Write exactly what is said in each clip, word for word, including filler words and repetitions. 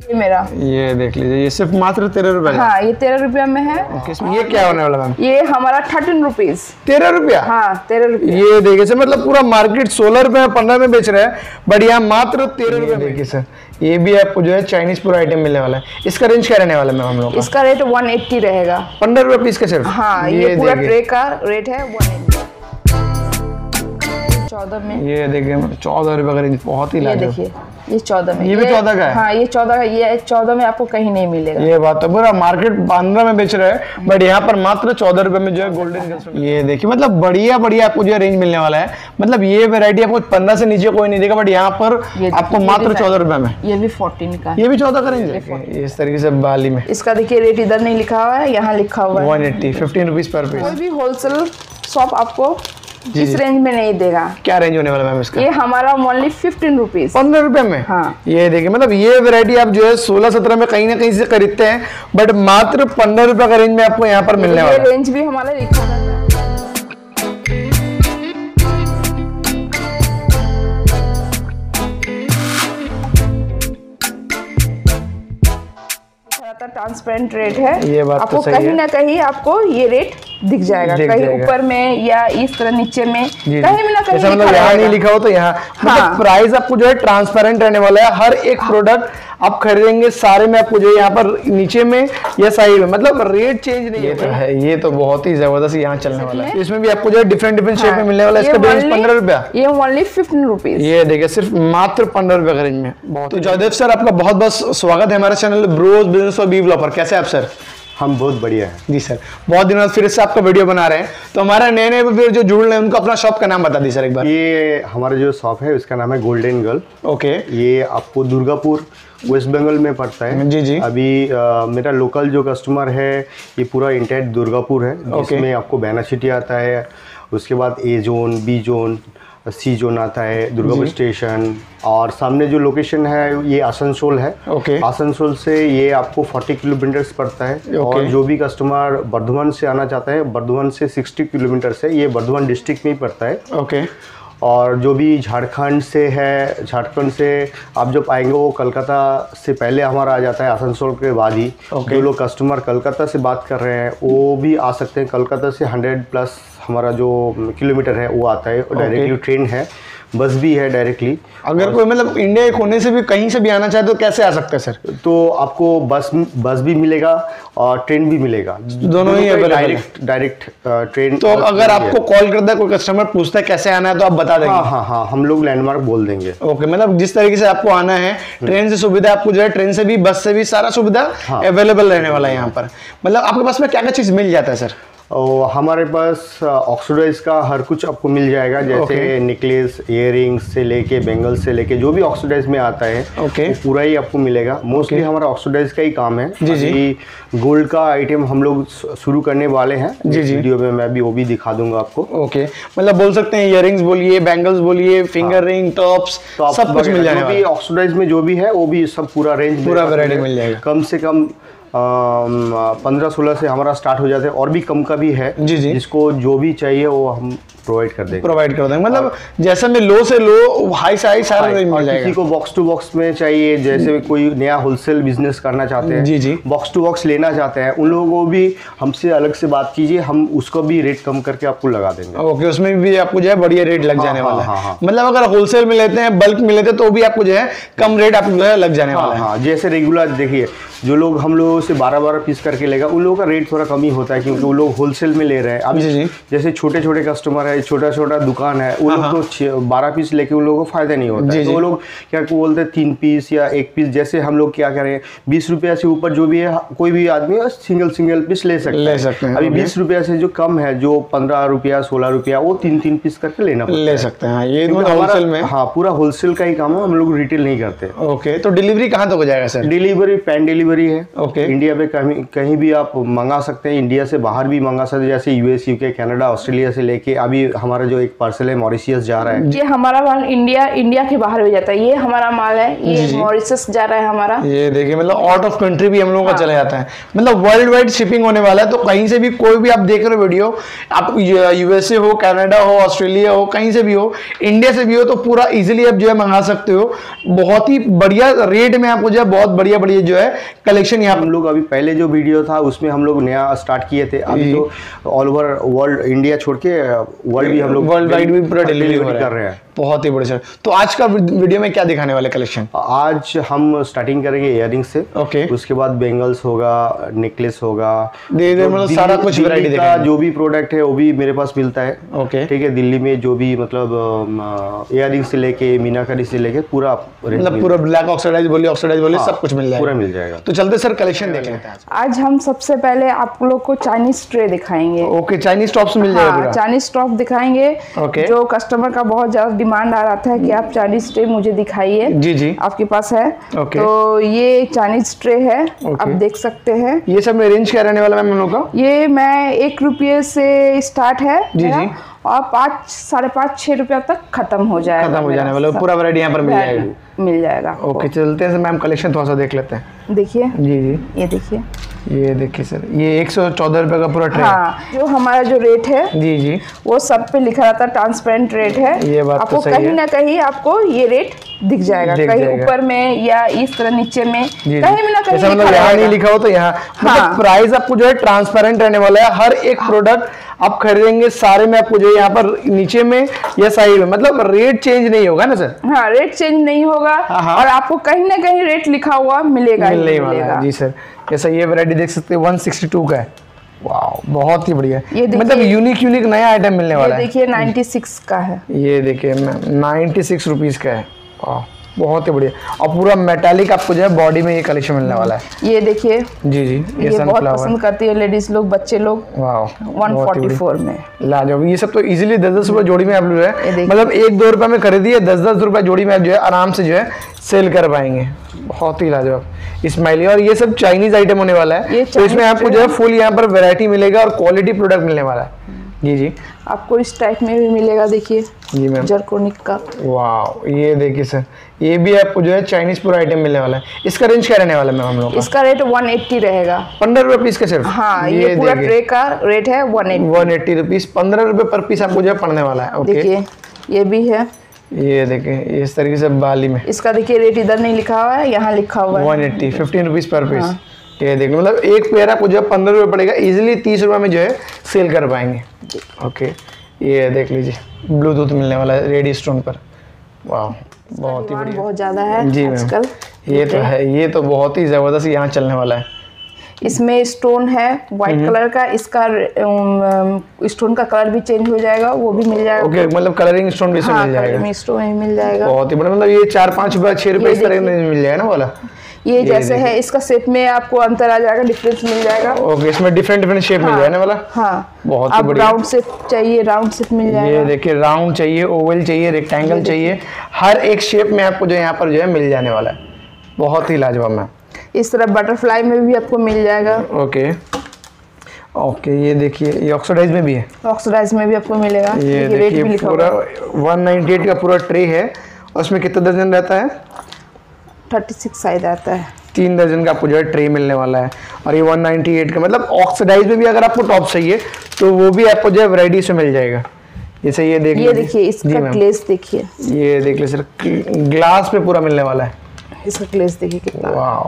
ये मेरा, ये देख लीजिए, ये सिर्फ मात्र तेरह रुपए का। हाँ, ये तेरह रुपया में है। इसमें ये क्या होने वाला मैम? ये हमारा थर्टीन रुपीज। तेरह रुपया? हाँ, तेरह रुपया। ये देखिए सर, मतलब पूरा मार्केट सोलह रुपए पंद्रह में बेच रहा है, बट यहाँ मात्र तेरह रुपए। देखिए सर, ये भी आपको जो है चाइनीज पूरा आइटम मिलने वाला है। इसका रेंज क्या रहने वाला है मैम हम लोग? इसका रेट वन एट्टी रहेगा। पंद्रह रुपए पीस का सिर्फ? हाँ, ये, ये पूरा ट्रे का रेट है वन एट्टी। चौदह में ये देखिए चौदह रुपए का रेंज, बहुत ही लाजवाब। देखिए ये चौदह में, ये भी चौदह का है? हाँ, ये चौदह का, ये चौदह में आपको कहीं नहीं मिलेगा। ये बात तो पूरा मार्केट पंद्रह में बेच रहा है, बट यहाँ पर मात्र चौदह रुपए में जो है गोल्डन। ये देखिए, मतलब बढ़िया बढ़िया आपको जो है रेंज मिलने वाला है। मतलब ये वैरायटी आपको पंद्रह से नीचे कोई नहीं देगा, बट यहाँ पर आपको मात्र चौदह रुपए में। ये भी फोर्टीन का, ये भी चौदह का रेंज है इस तरीके से बाली में। इसका देखिए रेट इधर नहीं लिखा हुआ है, यहाँ लिखा हुआ है one eighty, fifteen rupees per piece. कोई भी होलसेल शॉप आपको इस रेंज में नहीं देगा। क्या रेंज होने वाला मैम इसका? ये हमारा ओनली फिफ्टीन रुपीज, पंद्रह रुपए में। हाँ, ये देखिए, मतलब ये वैरायटी आप जो है सोलह सत्रह में कहीं ना कहीं से खरीदते हैं, बट मात्र पंद्रह रुपए का रेंज में आपको यहाँ पर मिलने वाला है। ये रेंज भी हमारा लिखा है। ट्रांसपेरेंट रेट है, ये बात आपको तो सही कहीं है। ना कहीं आपको ये रेट दिख जाएगा, दिख कहीं जाएगा। ऊपर में या इस तरह नीचे में, जी, कहीं भी ना कहीं मतलब लिखा यहाँ नहीं रहेगा। लिखा हो तो यहाँ, हाँ। मतलब प्राइस आपको जो है ट्रांसपेरेंट रहने वाला है। हर एक प्रोडक्ट आप खरीदेंगे सारे में आपको जो है यहाँ पर नीचे में या साइड में, मतलब रेट चेंज नहीं ये तो है। ये तो बहुत ही जबरदस्त यहाँ चलने वाला है। इसमें भी आपको जो है डिफरेंट डिफरेंट शेप में मिलने वाला है। इसका रेंज पंद्रह रुपया, ये ओनली फिफ्टीन रुपीज। ये देखिए सिर्फ मात्र पंद्रह रुपए का रेंज में। तो जयदेव सर, आपका बहुत बहुत स्वागत है हमारे चैनल ब्रोज बिजनेस और बी ब्लॉगर। कैसे आप सर? हम बहुत बढ़िया है जी सर, बहुत दिनों बाद फिर से आपका वीडियो बना रहे हैं, तो हमारा नए नए फिर जो जुड़ रहे हैं उनको अपना शॉप का नाम बता दी सर एक बार। ये हमारा जो शॉप है उसका नाम है गोल्डन गर्ल। ओके, ये आपको दुर्गापुर वेस्ट बंगाल में पड़ता है। जी जी। अभी आ, मेरा लोकल जो कस्टमर है ये पूरा इंटायर दुर्गापुर है, जिसमें आपको बैना सिटी आता है, उसके बाद A zone, B zone, C zone आता है, दुर्गापुर स्टेशन, और सामने जो लोकेशन है ये आसनसोल है। ओके, आसनसोल से ये आपको चालीस किलोमीटर पड़ता है। और जो भी कस्टमर बर्धमान से आना चाहता है, बर्धमान से साठ किलोमीटर से, ये बर्धमान डिस्ट्रिक्ट में ही पड़ता है। ओके, और जो भी झारखंड से है, झारखंड से आप जब आएंगे वो कलकत्ता से पहले हमारा आ जाता है, आसनसोल के बाद ही। okay. जो लोग कस्टमर कलकत्ता से बात कर रहे हैं वो भी आ सकते हैं। कलकत्ता से हंड्रेड प्लस हमारा जो किलोमीटर है वो आता है। Directly okay. ट्रेन है, बस भी है डायरेक्टली। अगर कोई मतलब इंडिया के कोने से भी कहीं से भी आना चाहे तो कैसे आ सकता है सर? तो आपको बस बस भी मिलेगा और ट्रेन भी मिलेगा, दोनों ही अवेलेबल है। Direct direct train. तो अगर आपको कॉल करता है कोई कस्टमर, पूछता है कैसे आना है, तो आप बता देंगे? हाँ हाँ हाँ, हम लोग लैंडमार्क बोल देंगे। ओके, मतलब जिस तरीके से आपको आना है, ट्रेन से सुविधा आपको जो है, ट्रेन से भी बस से भी सारा सुविधा अवेलेबल रहने वाला है यहाँ पर। मतलब आपके पास में क्या क्या चीज़ मिल जाता है सर? और हमारे पास ऑक्सीडाइज का हर कुछ आपको मिल जाएगा, जैसे नेकलेस, इयररिंग्स से लेके बेंगल्स से लेके जो भी ऑक्सीडाइज में आता है okay. वो पूरा ही आपको मिलेगा। Mostly okay. हमारा ऑक्सीडाइज का ही काम है। जी जी। गोल्ड का आइटम हम लोग शुरू करने वाले हैं। जी जी। वीडियो में मैं भी वो भी दिखा दूंगा आपको। ओके, मतलब बोल सकते हैं इयररिंग्स बोलिए, बैंगल्स बोलिए, फिंगर रिंग, टॉप्स, सब कुछ मिल जाएगा। भी ऑक्सीडाइज में जो भी है वो भी सब पूरा रेंज, पूरा वैरायटी मिल जाएगा। कम से कम पंद्रह सोलह से हमारा स्टार्ट हो जाते हैं, और भी कम का भी है। जी जी। जिसको जो भी चाहिए वो हम प्रोवाइड कर देंगे। प्रोवाइड कर देंगे, मतलब जैसे में लो से लो हाई से हाई सारा रेंज मिल जाएगा। किसी को बॉक्स टू बॉक्स में चाहिए, जैसे कोई नया होलसेल बिजनेस करना चाहते हैं, जी जी, बॉक्स टू बॉक्स लेना चाहते हैं, उन लोगों को भी हमसे अलग से बात कीजिए, हम उसको भी रेट कम करके आपको लगा देंगे। ओके, उसमें भी आपको जो है बढ़िया रेट लग जाने वाला है। हाँ, हाँ, मतलब अगर होलसेल में लेते हैं, बल्क में लेते हैं, तो भी आपको जो है कम रेट आपको जो है लग जाने वाला है। हाँ, जैसे रेगुलर देखिए, जो लोग हम लोगों से बारह बारह पीस करके लेगा उन लोगों का रेट थोड़ा कम ही होता है, क्योंकि वो लोग होलसेल में ले रहे हैं। अब जैसे छोटे छोटे कस्टमर है, छोटा छोटा दुकान है, वो लोग तो बारह पीस लेके उन लोगों को फायदा नहीं होता है। तो वो लोग क्या बोलते हैं, तीन पीस या एक पीस। जैसे हम लोग क्या करें, बीस रुपया से ऊपर जो भी है कोई भी आदमी सिंगल सिंगल पीस ले सकते ले सकते हैं। अभी बीस रुपया से जो कम है, जो पंद्रह रुपया सोलह रुपया, वो तीन तीन पीस करके लेना ले सकते हैं। ये होलसेल में, हाँ, पूरा होलसेल का ही काम है, हम लोग रिटेल नहीं करते। ओके, तो डिलीवरी कहाँ तक हो जाएगा सर? डिलीवरी पैन डिलीवरी है। ओके, इंडिया में कहीं कहीं भी आप मंगा सकते हैं, इंडिया से बाहर भी मंगा सकते हैं, जैसे यूएस, यूके, कनाडा, ऑस्ट्रेलिया से लेके अभी अभी हमारा जो एक पार्सल है मॉरिशियस जा रहा है। ये हमारा माल इंडिया इंडिया के बाहर भी जाता है। ये हमारा माल है, ये मॉरिशस जा रहा है हमारा। ये देखिए मतलब आउट ऑफ कंट्री भी हम लोगों का चला जाता है, मतलब वर्ल्ड वाइड शिपिंग होने वाला है। तो कहीं से भी कोई भी आप देख रहे हो वीडियो, आप यूएसए हो, कनाडा हो, ऑस्ट्रेलिया हो, कहीं से भी हो, इंडिया से भी हो, तो पूरा इजीली आप जो है मंगा सकते हो। बहुत ही बढ़िया रेट में आपको जो है बहुत बढ़िया बढ़िया जो है कलेक्शन यहाँ हम लोग अभी पहले जो वीडियो था उसमें हम लोग नया स्टार्ट किए थे। अभी तो ऑल ओवर वर्ल्ड, इंडिया छोड़ के वर्ल्ड भी हम लोग वर्ल्ड वाइड भी पूरा डिलीवरी कर रहे हैं। बहुत ही बढ़िया। तो आज का वीडियो में क्या दिखाने वाले कलेक्शन? आज हम स्टार्टिंग करेंगे इयररिंग्स से। ओके। उसके बाद बेंगल्स होगा, नेकलेस होगा, मतलब सारा कुछ वैरायटी का जो भी प्रोडक्ट है वो भी मेरे पास मिलता है। ओके ठीक है। दिल्ली में जो भी मतलब इयररिंग्स से लेके मीनाकारी से लेके पूरा मतलब पूरा ब्लैक ऑक्सीडाइज बोलिए, ऑक्सीडाइज बोलिए, सब कुछ मिल जाएगा, पूरा मिल जाएगा। तो चलते सर कलेक्शन देख लेते हैं। आज हम सबसे पहले आप लोग को चाइनीज ट्रे दिखाएंगे। ओके, चाइनीज टॉप्स मिल जाएगा पूरा। चाइनीज टॉप दिखाएंगे। ओके। जो कस्टमर का बहुत ज्यादा डिमांड आ रहा था कि आप चाइनीज ट्रे मुझे दिखाइए। जी जी, आपके पास है। ओके। तो ये चाइनीज ट्रे है, आप देख सकते हैं। ये सब में रेंज क्या रहने वाला मैम हम लोग का? ये मैं एक रुपये से स्टार्ट है जी जी, और पाँच साढ़े पाँच छः रुपया तक खत्म हो जाएगा, खत्म हो जाने वाला पूरा वैरायटी यहाँ पर मिल जाएगा। मिल जाएगा। ओके, चलते हैं मैम कलेक्शन थोड़ा सा देख लेते हैं। देखिए जी जी, ये देखिए, ये देखिए सर, ये एक सौ चौदह रुपये का पूरा ट्रे। हाँ, जो हमारा जो रेट है जी जी, वो सब पे लिखा रहता है, ट्रांसपेरेंट रेट है। ये बात आपको तो सही कहीं है। ना कहीं आपको ये रेट दिख जाएगा, दिख कहीं जाएगा। ऊपर में या इस तरह नीचे में, जी जी, कहीं भी ना कहीं ऐसा मतलब लिखा यहाँ नहीं रहेगा। लिखा हो तो यहाँ मतलब हाँ। प्राइस आपको जो है ट्रांसपेरेंट रहने वाला है। हर एक प्रोडक्ट आप खरीदेंगे सारे में आपको जो है यहाँ पर नीचे में या साइड में मतलब रेट चेंज नहीं होगा ना सर? हाँ, रेट चेंज नहीं होगा। हाँ। और आपको कहीं ना कहीं रेट लिखा हुआ मिलेगा ही मिलने वाला मिलेगा। है। जी सर, जैसा ये वैरायटी देख सकते हैं एक सौ बासठ का है। वाह, बहुत ही बढ़िया, ये देखिए, मतलब यूनिक यूनिक नया आइटम मिलने वाला है। देखिए छियानवे का है। ये देखिए नाइन्टी सिक्स रुपीज का है। वाह, बहुत ही बढ़िया। और पूरा मेटालिक आपको जो है बॉडी में ये कलेक्शन मिलने वाला है। ये देखिए, जी जी, ये, ये बहुत सनफ्लावर पसंद करती है लेडीज लोग, बच्चे लोग। वाह, एक सौ चौवालीस में लाजवाब। ये सब तो इजीली दस दस रुपए जोड़ी में आप जो है ये मतलब एक दो रुपए में खरीदिए, दस दस रुपए जोड़ी में आप जो है आराम से जो है सेल कर पाएंगे। बहुत ही लाजवाब स्माइली। और ये सब चाइनीज आइटम होने वाला है, ये तो इसमें आपको जो है फुल यहाँ पर वैरायटी मिलेगा और क्वालिटी प्रोडक्ट मिलने वाला है। जी जी, आपको इस टाइप में भी मिलेगा। देखिए जी मैम, जरकोनिक का। वाह, ये देखिए सर, ये भी आपको जो है चाइनीज पूरा आइटम मिलने वाला है। इसका रेंज क्या रहने वाला है मैम हम लोग का? इसका रेट एक सौ अस्सी रहेगा। पंद्रह रुपए पीस का सिर्फ? हाँ, ये, ये पूरा ट्रे का रेट है एक सौ अस्सी। वन एट्टी रुपीज, पंद्रह रुपए पर पीस आपको जो है पड़ने वाला है। ओके, देखिए ये भी है। ये देखिए इस तरीके से बाली में। इसका देखिए रेट इधर नहीं लिखा हुआ है, यहाँ लिखा हुआ है one eighty, fifteen rupees per piece. ये देखो मतलब एक पेयर आपको जो है पंद्रह रुपये पड़ेगा, इजीली तीस रुपये में जो है सेल कर पाएंगे। ओके, ये देख लीजिए ब्लूटूथ मिलने वाला है रेडी स्टोन पर। वाह, बहुत ही बढ़िया, बहुत ज्यादा है जी आजकल। ये तो है, ये तो बहुत ही जबरदस्त यहाँ चलने वाला है। इसमें स्टोन है व्हाइट कलर का, इसका स्टोन का कलर भी चेंज हो जाएगा, वो भी मिल जाएगा। ओके, मतलब कलरिंग स्टोन भी इसमें हाँ, मिल जाएगा। स्टोन भी मिल जाएगा। बहुत ही बढ़िया, मतलब ये चार पाँच रुपये छह रुपये इस तरह में मिल जाएगा ना वाला। ये जैसे है, इसका शेप में आपको अंतर आ जाएगा, डिफरेंस मिल जाएगा। ओके, इसमें डिफरेंट डिफरेंट शेप मिल जाएगा ना वाला। हाँ, बहुत ही बढ़िया। राउंड शेप चाहिए, राउंड शेप मिल जाएगा। ये देखिए, राउंड चाहिए, ओवल चाहिए, रेक्टेंगल चाहिए, हर एक शेप में आपको जो यहाँ पर जो है मिल जाने वाला है। बहुत ही लाजवाब है। इस तरह बटरफ्लाई में भी आपको मिल जाएगा। ओके ओके, ये देखिए, ये ऑक्सीडाइज में भी है। ऑक्सीडाइज में भी आपको मिलेगा। ये रेट देखिए भी लिखा पूरा हुआ एक सौ अट्ठानवे का पूरा ट्रे है। और उसमें कितना दर्जन रहता है? छत्तीस साइज आता है। तीन दर्जन का आपको जो है ट्रे मिलने वाला है। और ये एक सौ अट्ठानवे का मतलब ऑक्सीडाइज में भी अगर आपको टॉप चाहिए तो वो भी आपको जो है वैरायटी से मिल जाएगा। जैसे ये देख ये देखिए, इसका ग्लेस देखिए, ये देख लीजिए सर, ग्लास में पूरा मिलने वाला है। इसका ग्लेस देखिए कितना। वाह,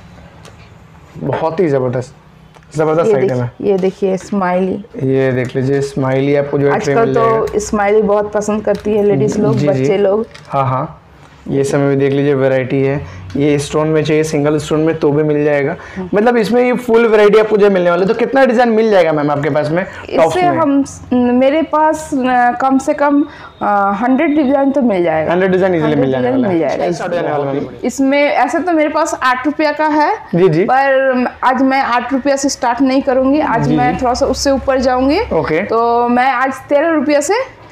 बहुत ही जबरदस्त जबरदस्त आइटम है। ये देखिए स्माइली, ये देख लीजिए स्माइली आपको जो है ट्रे मिल जाएगा। आजकल तो स्माइली बहुत पसंद करती है लेडीज लोग, बच्चे लोग। हाँ हाँ, ये समय में देख लीजिए वैरायटी है। ये स्टोन में चाहिए, सिंगल स्टोन में तो भी मिल जाएगा। मतलब इसमें ये फुल वैरायटी आपको जो मिलने वाला है। तो कितना डिजाइन मिल जाएगा मैम आपके पास में? इससे हम मेरे पास कम से कम हंड्रेड डिजाइन तो मिल जाएगा। हंड्रेड डिजाइन इजीली मिल जाने वाला मिल जाएगा। इसमें ऐसे तो मेरे पास आठ रुपया का है जी जी, पर आज मैं आठ रुपया से स्टार्ट नहीं करूंगी। आज मैं थोड़ा सा उससे ऊपर जाऊंगी। ओके, तो मैं आज तेरह रुपया से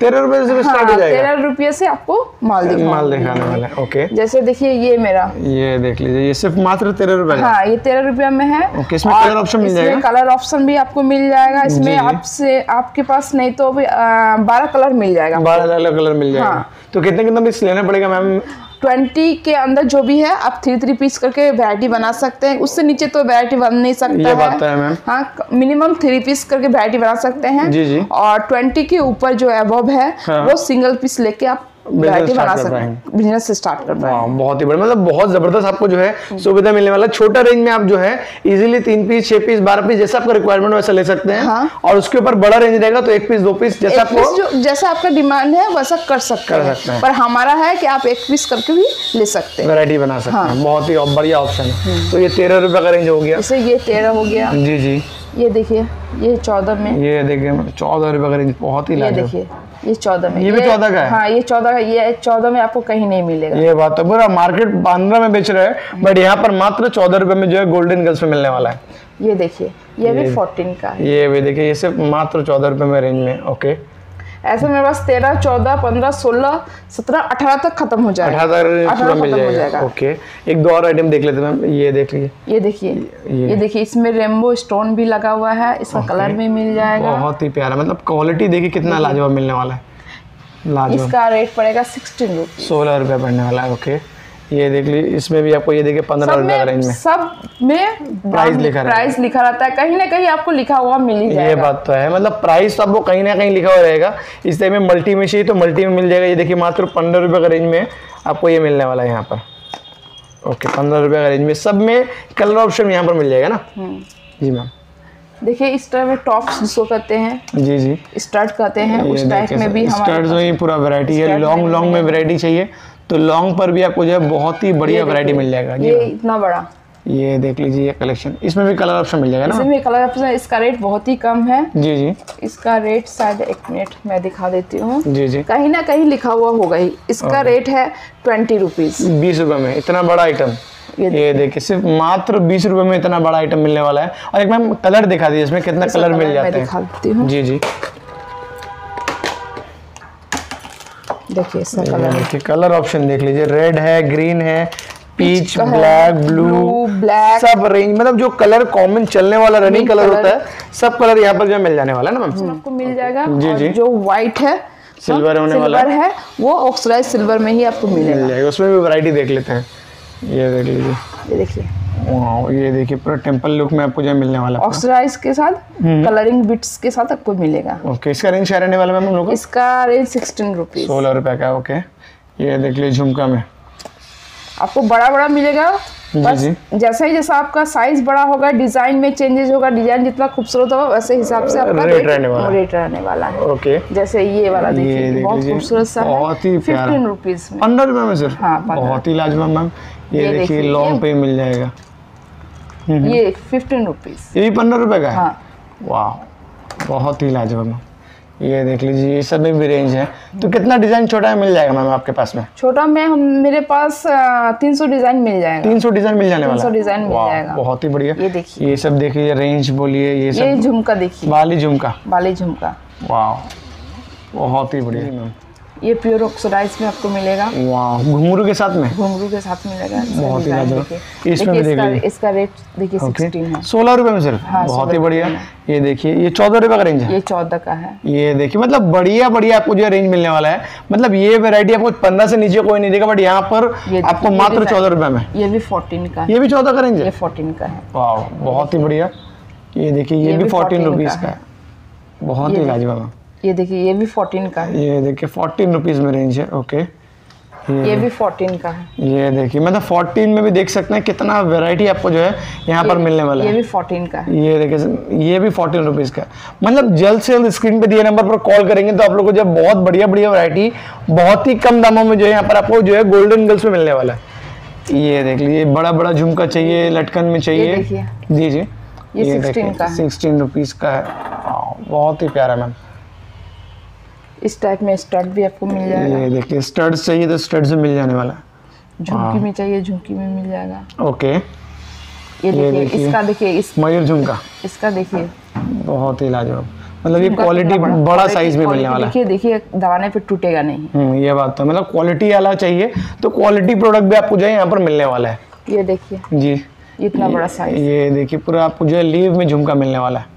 तेरह रुपए से स्टार्ट हो जाएगा। तेरह रुपये से आपको माल दिखाने माल दिखाने वाला है। ओके, जैसे देखिए ये मेरा, ये देख लीजिए, ये सिर्फ मात्र तेरह रुपए का। हाँ, ये तेरह रुपया में है। ओके, इसमें कलर ऑप्शन मिल जाएगा। कलर ऑप्शन भी आपको मिल जाएगा इसमें। आपसे आपके पास नहीं तो भी बारह कलर मिल जाएगा, बारह अलग कलर मिल जाएगा। हाँ। तो कितने कितना पीस लेना पड़ेगा मैम? ट्वेंटी के अंदर जो भी है आप थ्री थ्री पीस करके वैरायटी बना सकते हैं। उससे नीचे तो वैरायटी बन नहीं सकता ये बात है मैम। हाँ, मिनिमम थ्री पीस करके वैरायटी बना सकते हैं। जी जी। और ट्वेंटी के ऊपर जो अबव है, हाँ। वो सिंगल पीस लेके आप वैरायटी बना सकते हैं, बिजनेस स्टार्ट कर पाएंगे। हाँ, बहुत ही बढ़िया, मतलब बहुत जबरदस्त आपको जो है सुविधा मिलने वाला है। छोटा रेंज में आप जो है इजीली तीन पीस, छह पीस, बारह पीस, जैसा आपका रिक्वायरमेंट वैसा ले सकते हैं। हाँ। और उसके ऊपर बड़ा रेंज रहेगा तो एक पीस, दो पीस, जैसा एक पीस आपको जो जैसा आपका डिमांड है वैसा कर सकते कर हैं। सकते हैं। पर हमारा है कि आप एक पीस करके भी ले सकते हैं, वैरायटी बना सकते हाँ। हैं। बहुत ही बढ़िया ऑप्शन है। तो ये तेरह रुपए का रेंज हो गया। जैसे ये तेरह हो गया। जी जी। ये देखिए, ये चौदह में, ये देखिए चौदह रुपए का रेंज, बहुत ही ये लाजवाब। देखिए ये चौदह में, ये भी चौदह का है? हाँ, ये चौदह का, ये चौदह में आपको कहीं नहीं मिलेगा। ये बात तो पूरा मार्केट पंद्रह में बेच रहे हैं, बट यहाँ पर मात्र चौदह रुपए में जो है गोल्डन गर्ल्स में मिलने वाला है। ये देखिए, ये भी फोर्टीन का है। ये भी देखिए, ये सिर्फ मात्र चौदह रुपए में रेंज में। ओके, ऐसे मेरे पास तेरह, चौदह, पंद्रह, सोलह, सत्रह, अठारह तक खत्म हो जाएगा। अठारह पूरा मिल जाएगा। ओके, एक दो और आइटम देख लेते हैं मैम। ये देख लीजिए, ये देखिए, ये, ये देखिए, इसमें रेनबो स्टोन भी लगा हुआ है। इसका कलर भी मिल जाएगा। बहुत ही प्यारा, मतलब क्वालिटी देखिए कितना लाजवाब मिलने वाला है, लाजवाब। इसका रेट पड़ेगा सिक्सटीन रुपीज, सोलह रुपये पड़ने वाला है। ओके, ये देख लीजिए, इसमें भी आपको ये देखिए पंद्रह रुपए का रेंज में सब में प्राइस लिखा रहता है। प्राइस लिखा रहता है, कहीं ना कहीं आपको लिखा हुआ मिल ही जाएगा। ये बात तो है, मतलब प्राइस तो आपको कहीं ना कहीं लिखा हुआ रहेगा। इस टाइम में मल्टी में चाहिए तो मल्टी में मिल जाएगा। ये देखिए मात्र पंद्रह रुपये का रेंज में आपको ये मिलने वाला है यहाँ पर। ओके, पंद्रह रुपये का रेंज में, सब में कलर ऑप्शन यहाँ पर मिल जाएगा ना। जी मैम। देखिए, इस तरह में टॉप्स जिसको कहते हैं, जी जी, स्टर्ट कहते हैं, उस टाइप में भी हमारे स्टर्ट्स में पूरा वैरायटी है। लॉन्ग लॉन्ग में वैरायटी चाहिए तो लॉन्ग पर भी आपको जो है बहुत ही बढ़िया वैरायटी मिल जाएगा। जी, ये इतना बड़ा, ये देख लीजिए, ये कलेक्शन, इसमें भी कलर ऑप्शन मिल जाएगा ना। इसमें कलर ऑप्शन, इसका रेट बहुत ही कम है। जी जी। इसका रेट शायद, एक मिनट मैं दिखा देती हूँ, जी जी, कहीं ना कहीं लिखा हुआ होगा ही। इसका रेट है ट्वेंटी रुपीज, बीस रुपए में इतना बड़ा आइटम। ये ये देखिए, सिर्फ मात्र बीस रुपए में इतना बड़ा आइटम मिलने वाला है। और एक मैम कलर दिखा दीजिए, इसमें कितना कलर मिल जाते हैं। दिखा देती हूँ। जी जी, देखिए इसका कलर, देखिए कलर ऑप्शन देख लीजिए, रेड है, ग्रीन है, पीच, का है, ब्लैक, ब्लू, ब्लू, ब्लैक, सब रेंज, मतलब जो कलर कॉमन चलने वाला रनिंग कलर होता है, सब कलर यहाँ पर जो मिल जाने वाला है ना मैम। आपको मिल जाएगा। जी और जी। जो व्हाइट है, सिल्वर होने वाला सिल्वर है, वो ऑक्सीडाइज सिल्वर में ही आपको मिलेगा। मिल जाएगा। उसमें भी वैरायटी देख लेते हैं। ये देख लीजिए, ये देखिए, वाओ, ये देखिए पूरा टेम्पल लुक में आपको जो मिलने वाला है। ऑक्सीडाइज के साथ कलरिंग बिट्स के साथ आपको मिलेगा। ओके, इसका रेंज क्या रहने वाला है मैम हम लोग का? इसका रेंज सिक्सटीन रुपीज, सोलह रुपए का। ओके, ये देख लीजिए झुमका में आपको बड़ा बड़ा मिलेगा। बस जी। जैसे ही जैसा आपका साइज बड़ा होगा, डिजाइन में चेंजेस होगा, डिजाइन जितना खूबसूरत होगा वैसे हिसाब से आपका रेट रहने वाला है। रेट रहने वाला है। ओके, जैसे ये वाला ये देखिए, देख बहुत लीजिए, खूबसूरत सा है, बहुत ही प्यारा, फिफ्टीन रुपीज में, पंद्रह रुपए में सिर्फ। हाँ, पंद्रह। बहुत ही लाजवाब मैम। ये ये देखिए देखिए, लॉन्ग ये- पे मिल जाएगा। ये फिफ्टीन रुपीज, ये भी पंद्रह रुपए का है। हाँ। वाह, बहुत ही लाजवाब मैम। ये देख लीजिए, ये सब में भी रेंज है। तो कितना डिजाइन छोटा है मिल जाएगा मैम आपके पास में? छोटा में हम मेरे पास तीन सौ डिजाइन मिल जाएगा। तीन सौ डिजाइन मिल जाने वाला तीन सौ डिजाइन मिल वाह, जाएगा। बहुत ही बढ़िया। ये देखिए, ये सब देखिए, रेंज बोलिए, ये ये सब झुमका देखिए, वाली झुमका। बाली झुमका, वाह, बहुत ही बढ़िया मैम। ये प्योर ऑक्सीडाइज में आपको मिलेगा, वाह, घुंघरू के साथ में घुंघरू के साथ मिलेगा। इसका बहुत ही डिजाइन लाजवाब। देखिए। इसमें देखिए भी देख इसका, लीजिए। इसका रेट देखिए सिक्सटीन है, सोलह रुपए में सिर्फ। हाँ, बहुत ही सोलह बढ़िया। रुपए ये देखिए, ये चौदह रुपए का रेंज है। ये चौदह का है। ये देखिए, मतलब बढ़िया बढ़िया आपको जो रेंज मिलने वाला है। मतलब ये वैरायटी आपको पंद्रह से नीचे कोई नहीं देगा, बट यहाँ पर ये आपको देखिए, मात्र ये चौदह रुपए में। ये भी फोर्टीन का है, ये भी चौदह का रेंज ये है। फोर्टीन का है। वाह, बहुत ही बढ़िया। ये देखिए, ये ये भी भी फोर्टीन फोर्टीन रुपीज का का है। है। बहुत ये ही देखिए। लाजवाब। ये देखिए, ये भी फोर्टीन का है, ये देखिए, फोर्टीन रुपीज में रेंज है। ओके, ये भी फोर्टीन का है, ये देखिए, मतलब फोर्टीन में भी देख सकते हैं कितना वैरायटी आपको जो है यहाँ पर मिलने वाला ये है। भी फोर्टीन का है। ये देखिए, ये भी फोर्टीन रुपीज़ का। मतलब जल्द से जल्द स्क्रीन पे दिए नंबर पर कॉल करेंगे तो आप लोगों को जो बहुत बढ़िया बढ़िया वैरायटी बहुत ही कम दामों में जो है यहाँ पर आपको जो है गोल्डन गर्ल्स में मिलने वाला है। ये देख लीजिए, बड़ा बड़ा झुमका चाहिए, लटकन में चाहिए। ये देखिए, जी जी, ये सिक्सटीन का है, सिक्सटीन रुपीज़ का है। हाँ, बहुत ही प्यारा मैम। इस टाइप में स्टड भी आपको मिल जाएगा। ये देखिए, स्टड्स चाहिए तो स्टड्स में मिल जाने वाला है। झुमकी में चाहिए, झुमकी में मिल जाएगा। ओके, ये देखिए, देखिए। इसका देखिए, इस मयूर झुमका, इसका देखिए, बहुत ही लाजवाब। मतलब ये क्वालिटी बड़ा साइज में मिलने वाला है। देखिए देखिए दबाने पे टूटेगा नहीं। हम्म ये बात तो मतलब क्वालिटी वाला चाहिए तो क्वालिटी प्रोडक्ट भी आपको जो है यहाँ पर मिलने वाला है। ये देखिए जी इतना बड़ा साइज। ये देखिए पूरा आपको जो है लीव में झुमका मिलने वाला है।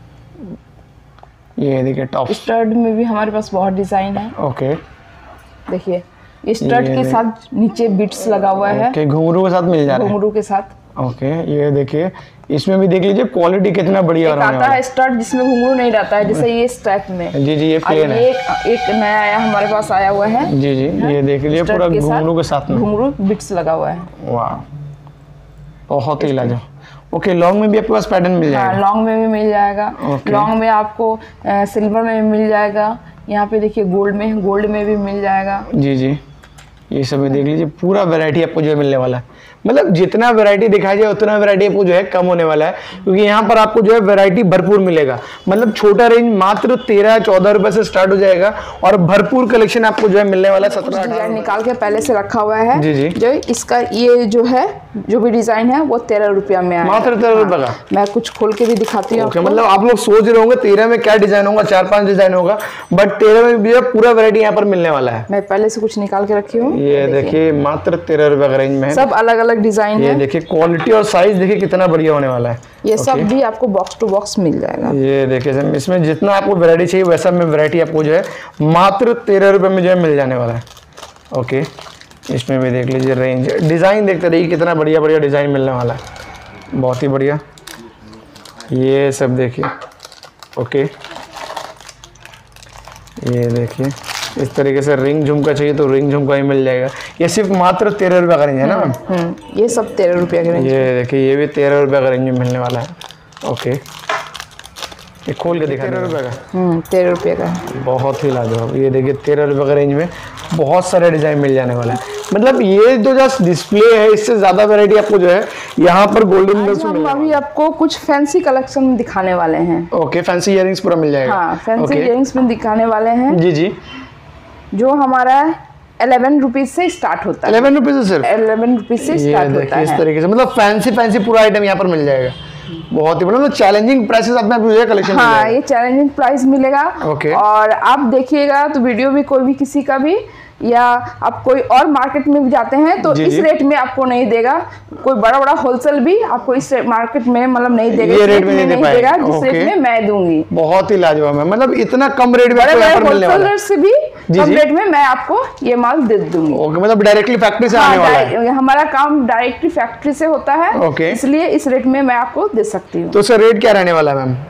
ये देखिए टॉप स्टड में भी हमारे पास बहुत डिजाइन है। ओके देखिए स्टड के साथ नीचे बिट्स लगा हुआ है। ओके घुंघरू के साथ मिल जा रहा है। घुंघरू के साथ। ओके ये देखिए इसमें भी देख लीजिए क्वालिटी कितना बढ़िया एक आता है स्टड जिसमें घुंघरू नहीं रहता है, जैसे ये इस टाइप में। जी जी ये प्लेन है। एक, एक नया आया हमारे पास आया हुआ है। जी जी ये देख लीजिए पूरा घुंघरू के साथ में घुंघरू बिट्स लगा हुआ है। वाह बहुत ही लाजवाब। ओके लॉन्ग में भी आपके पास पैटर्न मिल जाएगा। हाँ लॉन्ग में भी मिल जाएगा। लॉन्ग में आपको सिल्वर में भी मिल जाएगा। यहाँ पे देखिए गोल्ड में गोल्ड में भी मिल जाएगा। जी जी ये सब में देख लीजिए पूरा वैरायटी आपको जो है मिलने वाला है। मतलब जितना वैरायटी दिखाई जाए उतना वैरायटी आपको जो है कम होने वाला है, क्योंकि यहाँ पर आपको जो है वैरायटी भरपूर मिलेगा। मतलब छोटा रेंज मात्र तेरह चौदह रुपए से स्टार्ट हो जाएगा और भरपूर कलेक्शन आपको जो है मिलने वाला है। सत्रह डिजाइन निकाल के पहले से रखा हुआ है। जी जी जो इसका ये जो है जो भी डिजाइन है वो तेरह रुपया में आया मात्र तेरह रुपए का। मैं कुछ खोल के भी दिखाती हूँ। मतलब आप लोग सोच रहे होंगे तेरह में क्या डिजाइन होगा, चार पांच डिजाइन होगा, बट तेरह में भी पूरा वैरायटी यहाँ पर मिलने वाला है। मैं पहले से कुछ निकाल के रखी हूँ। ये देखिए मात्र तेरह रुपए का रेंज में है। सब अलग अलग डिजाइन है। देखिए क्वालिटी और साइज देखिए कितना बढ़िया होने वाला है। ये सब भी आपको बॉक्स टू बॉक्स मिल जाएगा। ये देखिए इसमें जितना आपको वैरायटी चाहिए वैसा में वैरायटी आपको जो है मात्र तेरह रुपए में जो है मिल जाने वाला है। ओके इसमें भी देख लीजिए रेंज डिजाइन देखते रहिए कितना बढ़िया बढ़िया डिजाइन मिलने वाला है। बहुत ही बढ़िया ये सब देखिए। ओके ये देखिए इस तरीके से रिंग झुमका चाहिए तो रिंग झुमका ही मिल जाएगा। ये सिर्फ मात्र तेरह रुपये का रेंज है ना मैम? ये सब तेरह रुपये का रेंज। ये देखिए ये भी तेरह रुपये का रेंज में मिलने वाला है। ओके ये खोल के दिखा तेरह रुपये का। हम्म तेरह रुपये का बहुत ही लाजवाब। ये देखिए तेरह रुपये का रेंज में बहुत सारे डिजाइन मिल जाने वाला है। मतलब ये जो जस्ट डिस्प्ले है इससे ज्यादा वैरायटी आपको जो है यहाँ पर गोल्डन में हम अभी आपको कुछ फैंसी कलेक्शन दिखाने वाले हैं। ओके फैंसी इयरिंग्स पूरा मिल जाएगा। हाँ फैंसी इयरिंग्स में दिखाने वाले हैं। जी जी जो हमारा इलेवन रुपीज से स्टार्ट होता है। इलेवन रुपीज से सिर्फ इलेवन रुपीज से स्टार्ट होता है। इस तरीके से मतलब फैंसी फैंसी पूरा आइटम यहाँ पर मिल जाएगा। बहुत ही मतलब चैलेंजिंग प्राइसेस अपने आप जो कलेक्शन। हाँ ये चैलेंजिंग प्राइस मिलेगा। ओके और आप देखिएगा तो वीडियो भी कोई भी किसी का भी या आप कोई और मार्केट में भी जाते हैं तो इस रेट में आपको नहीं देगा। कोई बड़ा बड़ा होलसेल भी आपको इस मार्केट में मतलब नहीं देगा, ये रेट में नहीं, नहीं देगा जिस रेट में मैं दूंगी। बहुत ही लाजवाब है। मतलब इतना कम रेट में होलसेलर से भी कम रेट में मैं आपको ये माल दे दूंगी। ओके मतलब डायरेक्टली फैक्ट्री से आने वाला है। हमारा काम डायरेक्टली फैक्ट्री से होता है। ओके इसलिए इस रेट में मैं आपको दे सकती हूँ। तो सर रेट क्या रहने वाला है मैम?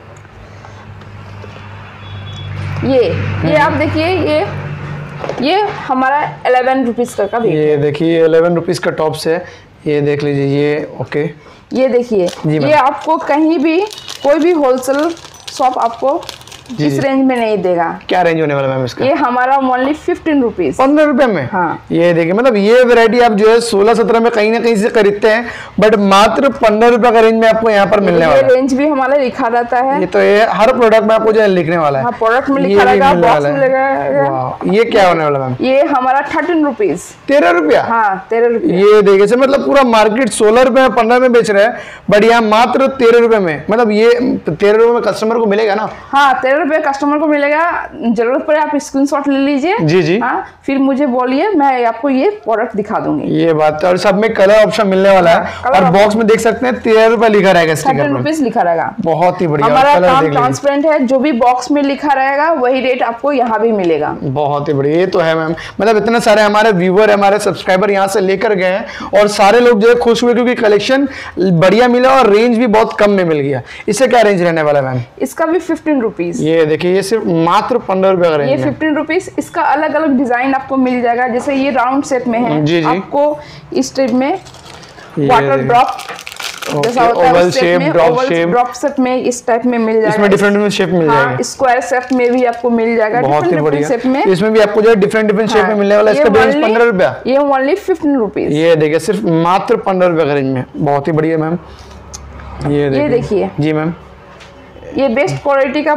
ये ये आप देखिए ये ये हमारा इलेवन रुपीज का भी। ये देखिए इलेवन रुपीज का टॉप्स है। ये देख लीजिए ये। ओके ये देखिए ये आपको कहीं भी कोई भी होलसेल शॉप आपको इस रेंज में नहीं देगा। क्या रेंज होने वाला मैम इसका? ये हमारा ओनली फिफ्टीन रुपीज पंद्रह रुपए में। हाँ ये देखिए मतलब ये वैरायटी आप जो है सोलह सत्रह में कहीं ना कहीं से खरीदते हैं, बट मात्र पंद्रह रुपए का रेंज में आपको यहाँ पर मिलने वाला है। रेंज भी हमारा लिखा रहता है। ये तो ये हर प्रोडक्ट में आपको जो है लिखने वाला है। हाँ, प्रोडक्ट में लिखा रहेगा, बॉक्स में लगेगा। ये क्या होने वाला मैम? ये हमारा थर्टीन रुपीज तेरह रुपया। हाँ तेरह रुपया। ये देखिए से मतलब पूरा मार्केट सोलह रुपए में पंद्रह में बेच रहे हैं, बट यहाँ मात्र तेरह रुपए में। मतलब ये तेरह रुपए में कस्टमर को मिलेगा ना? हाँ तेरह रुपए कस्टमर को मिलेगा। जरूरत पड़े आप स्क्रीनशॉट ले लीजिए। जी जी हाँ फिर मुझे बोलिए मैं आपको ये प्रोडक्ट दिखा दूंगी। ये बात और सब में कलर ऑप्शन मिलने वाला है। और बॉक्स में देख सकते हैं तेरह रुपए लिखा रहेगा, थर्टीन रुपीज लिखा रहेगा। बहुत ही बढ़िया। हमारा काम ट्रांसपेरेंट है, जो भी बॉक्स में लिखा रहेगा वही रेट आपको यहाँ भी मिलेगा। बहुत ही बढ़िया। ये तो है मैम मतलब इतने सारे हमारे व्यूअर हमारे सब्सक्राइबर यहाँ से लेकर गए हैं और सारे लोग जो है खुश हुए क्योंकि कलेक्शन बढ़िया मिला और रेंज भी बहुत कम में मिल गया। इससे क्या रेंज रहने वाला है मैम? इसका भी फिफ्टीन रुपीज। ये देखिए ये सिर्फ मात्र पंद्रह रुपए का रेंज ये फिफ्टीन रुपीज। इसका अलग अलग डिजाइन आपको मिल जाएगा। जैसे ये राउंड शेप में है। जी जी। आपको इस टाइप में वाटर ड्रॉप जैसा होता है oval shape, drop shape, drop shape में इस टाइप में मिल जाएगा। इसमें डिफरेंट डिफरेंट शेप मिल जाएगा। हाँ, स्क्वायर शेप में भी आपको मिल जाएगा। बहुत ही बढ़िया शेप में इसमें भी आपको जो है डिफरेंट डिफरेंट शेप में मिलने वाला है। इसका रेंज पंद्रह रुपया। ये ओनली फिफ्टीन रुपीज। ये देखिए सिर्फ मात्र पंद्रह रुपए का रेंज में। बहुत ही बढ़िया मैम। ये देखिए जी मैम ये बेस्ट क्वालिटी का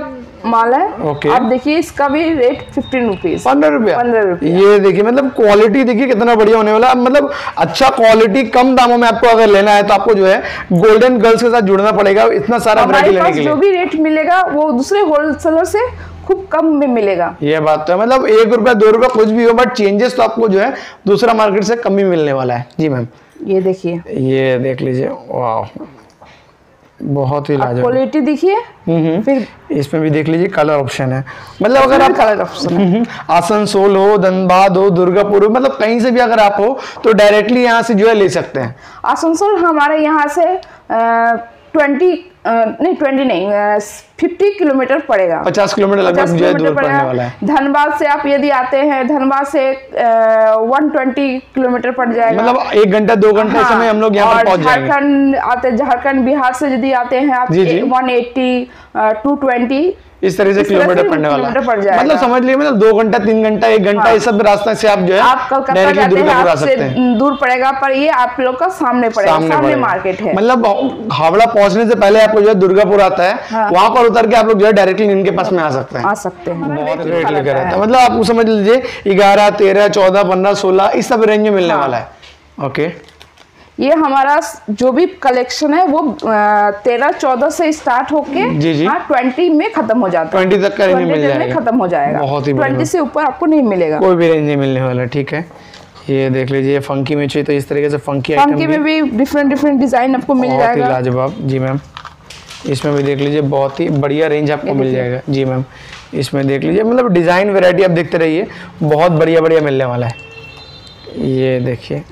माल है। ओके। आप देखिए इसका भी रेट फिफ्टीन रुपीज, पंद्रह रुपया पंद्रह रुपया। ये देखिए मतलब क्वालिटी देखिए कितना बढ़िया होने वाला, मतलब अच्छा क्वालिटी कम दामों में आपको अगर लेना है तो आपको जो है गोल्डन गर्ल्स के साथ जुड़ना पड़ेगा, इतना सारा वैरायटी लेने के लिए। जो भी रेट मिलेगा वो दूसरे होलसेलर से खूब कम में मिलेगा। ये बात तो है, मतलब एक रुपया दो रुपया कुछ भी हो, बट चेंजेस तो आपको जो है दूसरा मार्केट से कम ही मिलने वाला है। जी मैम, ये देखिए, ये देख लीजिए, वाह बहुत ही लाजवाब क्वालिटी देखिए। फिर इसमें भी देख लीजिए कलर ऑप्शन है, मतलब अगर आप कलर ऑप्शन है, आसनसोल हो, धनबाद हो, दुर्गापुर हो, मतलब कहीं से भी अगर आप हो तो डायरेक्टली यहाँ से जो है ले सकते हैं। आसनसोल हमारे यहाँ से ट्वेंटी नहीं ट्वेंटी नहीं फिफ्टी किलोमीटर पड़ेगा, पचास किलोमीटर लगभग जो है दूर पड़ने वाला है। धनबाद से आप यदि आते हैं, धनबाद से वन ट्वेंटी किलोमीटर पड़ जाएगा, मतलब एक घंटा दो घंटे हाँ, समय हम लोग यहाँ पर पहुंच जाएंगे। झारखंड आते झारखंड बिहार से यदि आते हैं आप वन एट्टी टू ट्वेंटी इस तरह से किलोमीटर पड़ने वाला है, मतलब समझ लीजिए मतलब दो घंटा तीन घंटा एक घंटा हाँ। इस सब रास्ते से आप जो है आप कलकत्ता जाते हैं, आपसे दूर पड़ेगा, पर ये आप लोग का सामने पड़ेगा, सामने, सामने मार्केट है। मतलब हावड़ा पहुंचने से पहले आपको जो है दुर्गापुर आता है, हाँ। वहां पर उतर के आप लोग जो है डायरेक्टली इनके पास में आ सकते हैं, आ सकते हैं। बहुत रेट लेकर आता है, मतलब आप समझ लीजिए ग्यारह तेरह चौदह पंद्रह सोलह इस सब रेंज में मिलने वाला है। ओके, ये हमारा जो भी कलेक्शन है वो तेरह चौदह से स्टार्ट होके हाँ ट्वेंटी में खत्म हो जाता है, ट्वेंटी तक का रेंज मिल जाएगा, खत्म हो जाएगा, बहुत ही ट्वेंटी से ऊपर आपको नहीं मिलेगा, कोई भी रेंज नहीं मिलने वाला। ठीक है, ये देख लीजिए फंकी में चाहिए तो इस तरीके से फंकी आइटम फंकी में भी डिफरेंट डिफरेंट डिजाइन आपको मिल जाएगा, बहुत ही लाजवाब। जी मैम, इसमें भी देख लीजिए बहुत ही बढ़िया रेंज आपको मिल जाएगा। जी मैम, इसमें देख लीजिए मतलब डिजाइन वेरायटी आप देखते रहिए, बहुत बढ़िया बढ़िया मिलने वाला है। ये देखिए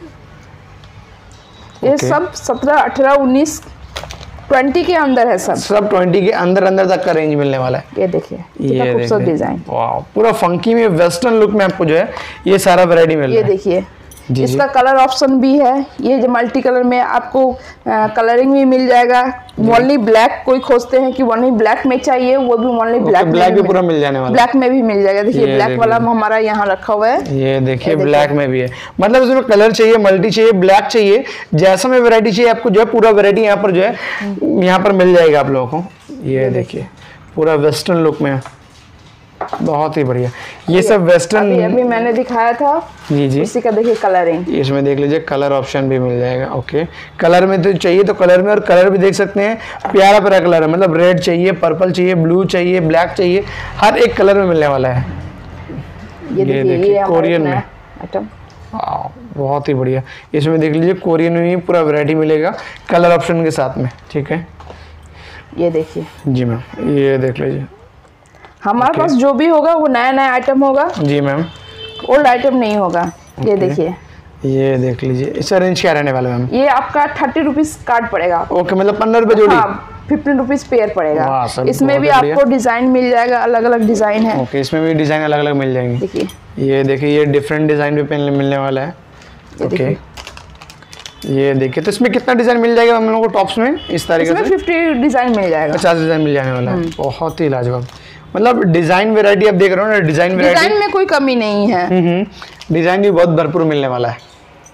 ये okay. सब सत्रह अठारह उन्नीस ट्वेंटी के अंदर है, सब सब ट्वेंटी के अंदर अंदर तक का रेंज मिलने वाला है। ये देखिए, ये खूबसूरत डिजाइन, वाह पूरा फंकी में वेस्टर्न लुक में आपको जो है ये सारा वैरायटी मिल रहा है। ये देखिए इसका कलर ऑप्शन भी है, ये जो मल्टी कलर में आपको आ, कलरिंग भी मिल जाएगा। ओनली ब्लैक कोई खोजते हैं कि ओनली ब्लैक में चाहिए, वो भी ओनली ब्लैक ब्लैक भी पूरा मिल जाने वाला, ब्लैक में भी मिल जाएगा। देखिए ब्लैक वाला हमारा यहाँ रखा हुआ है, ये देखिए ब्लैक में भी है, मतलब इसमें कलर चाहिए, मल्टी चाहिए, ब्लैक चाहिए, जैसा में वैरायटी चाहिए आपको जो है पूरा वैरायटी यहाँ पर जो है यहाँ पर मिल जाएगा आप लोगों को। ये देखिए पूरा वेस्टर्न लुक में, बहुत ही बढ़िया। ये सब वेस्टर्न अभी, अभी मैंने दिखाया था जी जी, इसी का देखिए कलरिंग, इसमें देख लीजिए कलर ऑप्शन भी मिल जाएगा। ओके, कलर में तो चाहिए तो कलर में, और कलर भी देख सकते हैं प्यारा प्यारा कलर है, मतलब रेड चाहिए, पर्पल चाहिए, ब्लू चाहिए, ब्लैक चाहिए, हर एक कलर में मिलने वाला है। ये देखिए कोरियन में आइटम, बहुत ही बढ़िया। इसमें देख लीजिए कोरियन में पूरा वैरायटी मिलेगा कलर ऑप्शन के साथ में। ठीक है, ये देखिए जी मैम, ये देख लीजिए हमारे पास जो भी होगा वो नया नया आइटम होगा। जी मैम, ओल्ड आइटम नहीं होगा। ये देखिए, ये देख लीजिए, इसका रेंज क्या रहने वाला है मैम? ये आपका थर्टी रुपीज कार्ड पड़ेगा। ओके, मतलब पंद्रह रुपए जोड़ी, फिफ्टीन रुपीज पेयर पड़ेगा। इसमें भी आपको डिजाइन मिल जाएगा, अलग अलग डिजाइन है। ओके, इसमें भी डिजाइन अलग अलग मिल जाएंगे। देखिए, ये देखिए ये डिफरेंट डिजाइन भी मिलने वाला है। ओके, ये देखिए, तो इसमें कितना डिजाइन मिल जाएगा हम लोगों को टॉप्स में? इस तरीके से फिफ्टी डिजाइन मिल जाएगा, पचास डिजाइन मिल जाने वाला है। बहुत ही लाजवाब, मतलब डिजाइन वैरायटी आप देख रहे हो ना, डिजाइन वैरायटी, डिजाइन में कोई कमी नहीं है। हम्म डिजाइन भी बहुत भरपूर मिलने वाला है।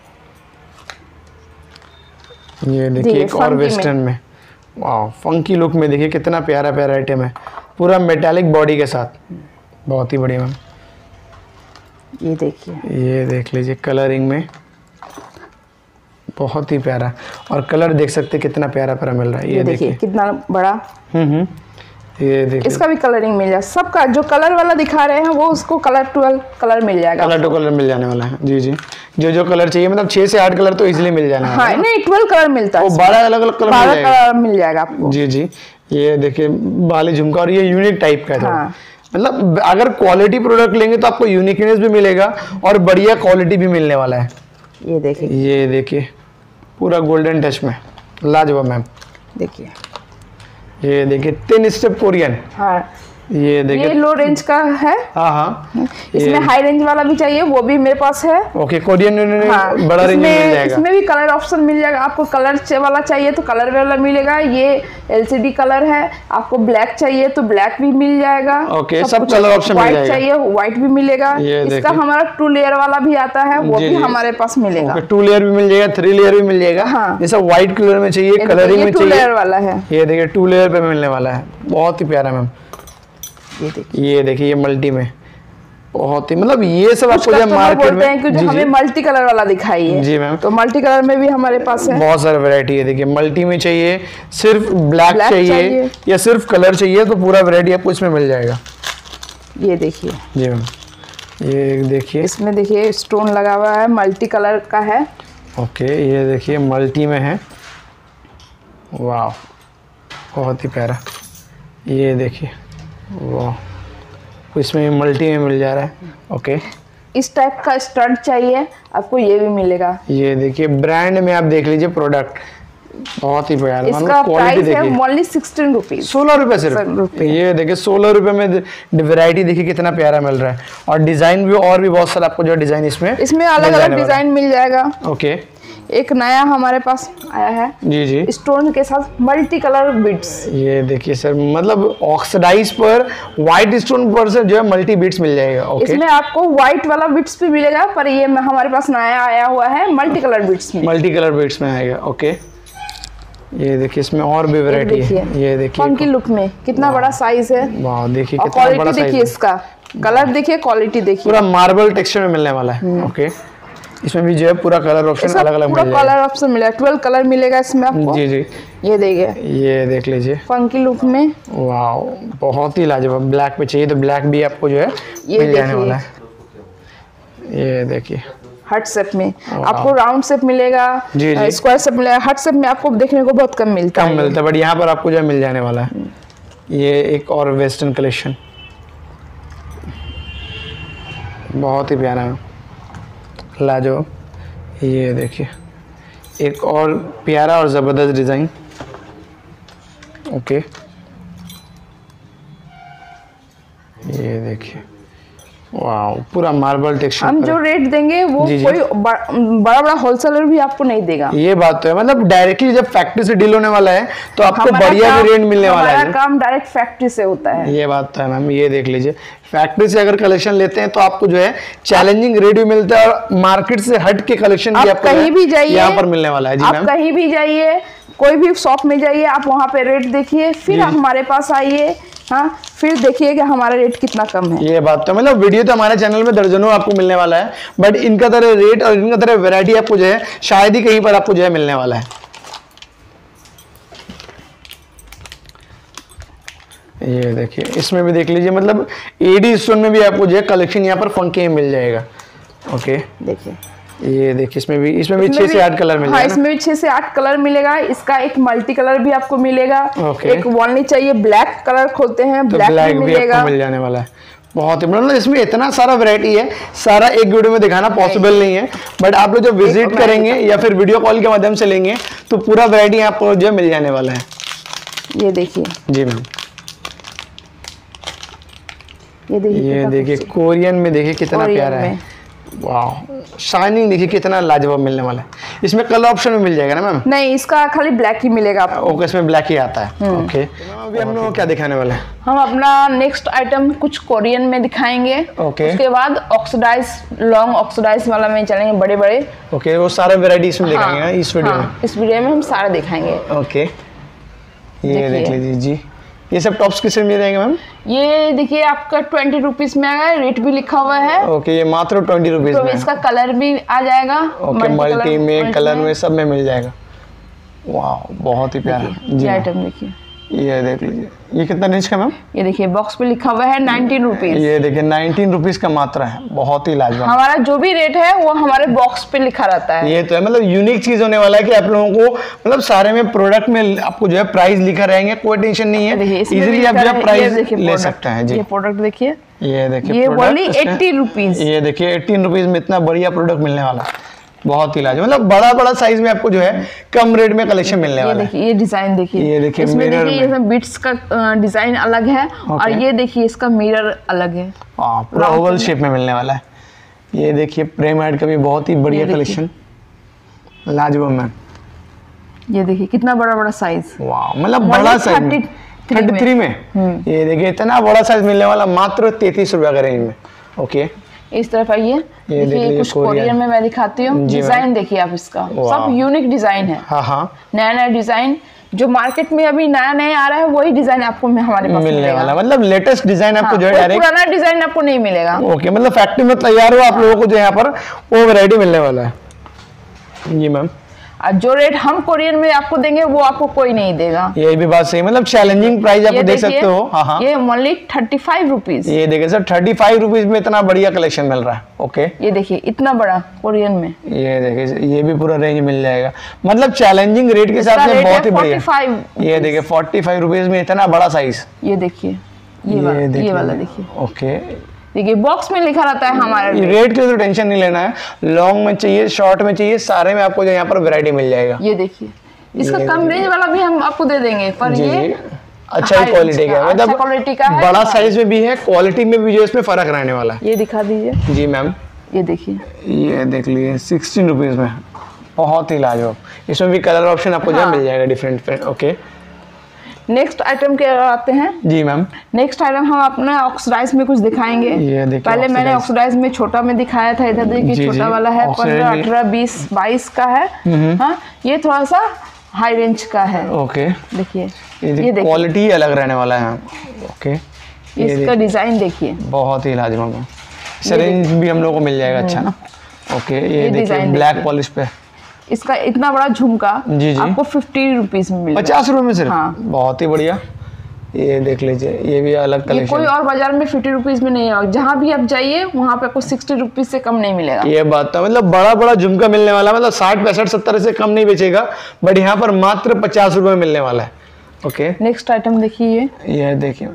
ये देखिए एक और वेस्टर्न में, वाह फंकी लुक में देखिए कितना प्यारा प्यारा आइटम है, पूरा मेटालिक बॉडी के साथ, बहुत ही बढ़िया मैम। ये देखिए, ये देख लीजिए कलरिंग में, बहुत ही प्यारा, और कलर देख सकते कितना प्यारा प्यारा मिल रहा है। ये देखिए कितना बड़ा, हम्म हम्म ये देखिए, इसका भी कलरिंग मिल जाएगा। सबका जो कलर वाला दिखा रहे हैं वो उसको कलर ट्वेल्व कलर मिल जाएगा, कलर टू कलर मिल जाने वाला है। जी जी, जो जो कलर चाहिए, मतलब छह से आठ कलर तो इजीली मिल जाने वाला है। हाँ, नहीं ट्वेल्व कलर मिलता है, बारह अलग अलग कलर बारह कलर मिल जाएगा आपको। जी जी, ये देखिए बाली झुमका, और ये यूनिक टाइप का है। हाँ। मतलब अगर क्वालिटी प्रोडक्ट लेंगे तो आपको यूनिकनेस भी मिलेगा और बढ़िया क्वालिटी भी मिलने वाला है। ये देखिए, ये देखिए पूरा गोल्डन टच में, लाजवाब मैम। देखिए, ये देखिए तीन स्टेप कोरियन। हाँ, ये देखिए, ये लो रेंज का है। हाँ हाँ, इसमें हाई रेंज वाला भी चाहिए, वो भी मेरे पास है। ओके, कोरियन हाँ, बड़ा रेंज में मिल जाएगा। इसमें भी कलर ऑप्शन मिल जाएगा, आपको कलर वाला चाहिए तो कलर वाला मिलेगा। ये एलसीडी कलर है, आपको ब्लैक चाहिए तो ब्लैक भी मिल जाएगा। ओके, सब कलर ऑप्शन मिल जाएगा। चाहिए व्हाइट भी मिलेगा। इसका हमारा टू लेयर वाला भी आता है, वो भी हमारे पास मिलेगा। टू लेयर भी मिल जाएगा, थ्री लेयर भी मिल जाएगा। हाँ, जैसा व्हाइट कलर में चाहिए, कलरिंग में चाहिए, टू लेयर वाला है। ये देखिए टू लेयर पे मिलने वाला है, बहुत ही प्यारा मैम। ये देखिए, ये देखिए ये मल्टी में बहुत ही मतलब ये सब आपको जो मार्केट में हैं कि जो हमें मल्टी कलर वाला दिखाइए। जी मैम, तो मल्टी कलर में भी हमारे पास है बहुत सारी वैरायटी है। देखिए मल्टी में चाहिए, सिर्फ ब्लैक, ब्लैक चाहिए, चाहिए या सिर्फ कलर चाहिए तो पूरा वैरायटी आपको इसमें मिल जाएगा। ये देखिए जी मैम, ये देखिए इसमें देखिए स्टोन लगा हुआ है, मल्टी कलर का है। ओके, ये देखिए मल्टी में है, वाह बहुत ही प्यारा। ये देखिए वाह, इसमें मल्टी में मिल जा रहा है। ओके, इस टाइप का स्टड चाहिए आपको, ये भी मिलेगा। ये देखिए ब्रांड में आप देख लीजिए प्रोडक्ट, बहुत ही प्यारा। इसका प्राइस है ओनली सिक्सटीन रुपीज, सोलह रुपए सिर्फ। ये देखिए सोलह रुपए में वैरायटी देखिए कितना प्यारा मिल रहा है, और डिजाइन भी और भी बहुत सारा आपको जो डिजाइन इसमें इसमें अलग अलग डिजाइन मिल जाएगा। ओके, एक नया हमारे पास आया है जी जी, स्टोन के साथ मल्टी कलर बीड्स। ये देखिए सर, मतलब ऑक्सीडाइज पर व्हाइट स्टोन पर से जो है मल्टी बीड्स मिल जाएगा। ओके, इसमें आपको व्हाइट वाला बीड्स भी मिलेगा, पर ये हमारे पास नया आया हुआ है मल्टी कलर बीड्स में, मल्टी कलर बीड्स में आएगा। ओके, ये देखिए इसमें और भी वैरायटी है। ये देखिए फंकी लुक में कितना बड़ा साइज है, वाह देखिए कितना बड़ा साइज देखिए, इसका कलर देखिए, क्वालिटी देखिए, पूरा मार्बल टेक्सचर में मिलने वाला है। ओके, इसमें भी जो है पूरा कलर ऑप्शन अलग अलग मिल जाएगा, कलर ऑप्शन मिलेगा, ट्वेल्व कलर मिलेगा इसमें आपको। जी जी, ये देखिए, ये देख लीजिए फंकी लुक में, वाह बहुत ही लाजवाब। ब्लैक पे चाहिए तो ब्लैक भी आपको जो है मिल जाने वाला है। ये देखिए हार्ट शेप में आपको राउंड शेप मिलेगा, स्क्वायर शेप मिलेगा, हार्ट शेप में आपको देखने को बहुत कम मिलता है, कम मिलता है, बट यहाँ पर आपको जो मिल जाने वाला है। ये एक और वेस्टर्न कलेक्शन, बहुत ही प्यारा है, लाजवाब। ये देखिए एक और प्यारा और ज़बरदस्त डिज़ाइन। ओके, ये देखिए वाह, पूरा मार्बल टेक्सचर। हम जो रेट देंगे वो जी जी, कोई बड़ा बड़ा होलसेलर भी आपको नहीं देगा। ये बात तो है, मतलब डायरेक्टली जब फैक्ट्री से डील होने वाला है तो आपको बढ़िया भी रेट मिलने वाला है। हमारा काम डायरेक्ट फैक्ट्री से होता है। ये बात तो है मैम, ये देख लीजिए फैक्ट्री से अगर कलेक्शन लेते हैं तो आपको जो है चैलेंजिंग रेट भी मिलता है, और मार्केट से हट के कलेक्शन भी आपको कहीं भी जाइए यहाँ पर मिलने वाला है। जी मैम, कहीं भी जाइए, कोई भी शॉप में जाइए, आप वहाँ पे रेट देखिए, फिर हमारे पास आइए, हाँ फिर देखिए कि हमारा रेट कितना कम है। ये बात तो मतलब वीडियो तो हमारे चैनल में दर्जनों आपको मिलने वाला है, बट इनका तरह रेट और इनका तरह वैरायटी आपको जो है शायद ही कहीं पर आपको जो है मिलने वाला है। ये देखिए इसमें भी देख लीजिए, मतलब एडी स्टोन में भी आपको जो है कलेक्शन यहाँ पर फंकी में मिल जाएगा। ओके, देखिए ये देखिए इसमें भी इसमें भी छह से आठ कलर मिलेगा। हाँ, इसमें भी छह से आठ कलर मिलेगा। इसका एक मल्टी कलर भी आपको मिलेगा। okay. एक वॉलनी चाहिए, ब्लैक कलर खोलते हैं, तो ब्लैक, ब्लैक भी भी मिलेगा, आपको मिल जाने वाला है। बहुत ही मतलब इसमें इतना सारा वैरायटी है, सारा एक वीडियो में दिखाना पॉसिबल नहीं है, बट आप लोग जब विजिट करेंगे या फिर वीडियो कॉल के माध्यम से लेंगे तो पूरा वैरायटी आपको जो मिल जाने वाला है। ये देखिए, जी मैम, ये देखिए, ये देखिए कोरियन में देखिए कितना प्यारा है, वाह शाइनिंग देखिए कितना लाजवाब मिलने वाला है। इसमें कलर ऑप्शन में मिल जाएगा ना मैम? नहीं, इसका खाली ब्लैक ही मिलेगा आपको। ओके, इसमें ब्लैक ही आता है। ओके, अभी हम लोग क्या दिखाने वाले हैं? हम अपना नेक्स्ट आइटम कुछ कोरियन में दिखाएंगे। ओके, उसके बाद ऑक्सीडाइज, लॉन्ग ऑक्सीडाइज वाला में चलेंगे, बड़े बड़े। ओके, वो सारे वैरायटी इसमें दिखाएंगे ना इस वीडियो में? इस वीडियो में हम सारे दिखाएंगे। ओके, ये देख लीजिए जी, ये सब टॉप्स किस में रहेंगे मैम? ये देखिए आपका ट्वेंटी रुपीज में आएगा, रेट भी लिखा हुआ है। ओके, ये मात्र ट्वेंटी रुपीज तो में। इसका कलर भी आ जाएगा। ओके, मल्टी में, कलर में, सब में मिल जाएगा। वाह बहुत ही प्यारा जी। आइटम देखिए, ये देख लीजिए, ये कितना रेंज का मैम? ये देखिए बॉक्स पे लिखा हुआ है नाइनटीन रुपीज। ये देखिए नाइनटीन रुपीज का मात्रा है, बहुत ही लाजवाब। हमारा जो भी रेट है वो हमारे बॉक्स पे लिखा रहता है। ये तो है, मतलब यूनिक चीज होने वाला है कि आप लोगों को मतलब सारे में प्रोडक्ट में आपको जो है प्राइस लिखा रहेंगे, कोई टेंशन नहीं है, इजीली आप जो है प्राइस ले सकते हैं। जी, ये प्रोडक्ट देखिए, ये देखिए ये बोली एट्टी रुपीज। ये देखिए एटीन रुपीज में इतना बढ़िया प्रोडक्ट मिलने वाला है, बहुत ही लाजवाब। मतलब बड़ा बड़ा साइज में आपको जो है कम रेट में कलेक्शन मिलने वाला है। ये देखिए, ये डिजाइन देखिए, ये देखिए इसमें देखिए इसमें बीट्स का डिजाइन अलग है, और ये देखिए इसका मिरर अलग है, पूरा ओवल शेप में मिलने वाला है। ये देखिए प्रेम ऐड का भी बहुत ही बढ़िया कलेक्शन, लाजवाब मैम। ये देखिए कितना बड़ा बड़ा साइज, वाह मतलब बड़ा साइज थर्टी थ्री में। ये देखिए इतना बड़ा साइज मिलने वाला मात्र तैतीस रुपया का रेंज में। ओके, इस तरफ आइए, ये देखिए कुछ कोरियन में मैं दिखाती हूँ। डिजाइन देखिए आप, इसका सब यूनिक डिजाइन है। हाँ हाँ, नया नया डिजाइन, जो मार्केट में अभी नया नया आ रहा है वही डिजाइन आपको हमारे पास मिलने वाला, मतलब लेटेस्ट डिजाइन आपको जो है डायरेक्ट, पुराना डिजाइन आपको नहीं मिलेगा। ओके, मतलब फैक्ट्री में तैयार हुआ आप लोगों को जो यहाँ पर वो वैरायटी मिलने वाला है। जी मैम, और जो रेट हम कोरियन में आपको देंगे वो आपको कोई नहीं देगा। ये भी बात सही, मतलब चैलेंजिंग प्राइस आप देख सकते हो। हाँ हाँ, ये ओनली थर्टी फाइव रुपीज। ये देखिए सर, थर्टी फाइव रुपीज में इतना बढ़िया कलेक्शन मिल रहा है। ओके, ये देखिए इतना बड़ा कोरियन में, ये देखिए ये भी पूरा रेंज मिल जाएगा, मतलब चैलेंजिंग रेट के साथ में बहुत ही बढ़िया। ये देखिए फोर्टी फाइव रुपीज में इतना बड़ा साइज। ये देखिए ये वाला, ये वाला देखिए। ओके, देखिए बॉक्स में लिखा रहता है हमारा रेट। रेट की तो टेंशन नहीं लेना है, लॉन्ग में चाहिए, शॉर्ट में चाहिए, सारे में आपको जो यहाँ पर वैरायटी मिल जाएगा। ये देखिए इसका कम रेंज वाला भी हम आपको दे देंगे, पर जी, ये जी, अच्छा क्वालिटी का, मतलब क्वालिटी का है, बड़ा साइज में भी है, क्वालिटी में भी जो इसमें फर्क रहने वाला है। ये दिखा दीजिए। जी मैम, ये देखिए, ये देख लीजिए सिक्सटीन रुपीज में, बहुत ही लाजवाब। इसमें भी कलर ऑप्शन आपको जो मिल जाएगा different different. Okay, next item के आते हैं। जी मैम, नेक्स्ट आइटम हम अपना ऑक्सीडाइज में कुछ दिखाएंगे। ये देखिए, पहले मैंने ऑक्सीडाइज में छोटा में दिखाया था, इधर देखिए छोटा वाला है, पंद्रह अठारह बीस बाईस का है। हाँ, ये थोड़ा सा हाई रेंज का है। ओके, देखिए ये देखिए क्वालिटी अलग रहने वाला है। ओके, इसका डिजाइन देखिए बहुत ही लाजवाब है, रेंज भी हम लोग को मिल जाएगा अच्छा ना। ओके, ये देखिए ब्लैक पॉलिश पे इसका इतना बड़ा झुमका जी जी आपको फिफ्टी रुपीज में मिलेगा, पचास रुपए में सिर्फ। हाँ। बहुत ही बढ़िया, ये देख लीजिए, ये भी अलग कलेक्शन। कोई और बाजार में फिफ्टी रुपीज में नहीं है, जहाँ भी आप जाइए वहाँ पे आपको सिक्सटी रुपीज से कम नहीं मिलेगा। ये बात है, मतलब बड़ा बड़ा झुमका मिलने वाला, मतलब साठ पैंसठ सत्तर से कम नहीं बेचेगा, बट यहाँ पर मात्र पचास रुपए में मिलने वाला है। ओके, नेक्स्ट आइटम देखिए, ये देखिए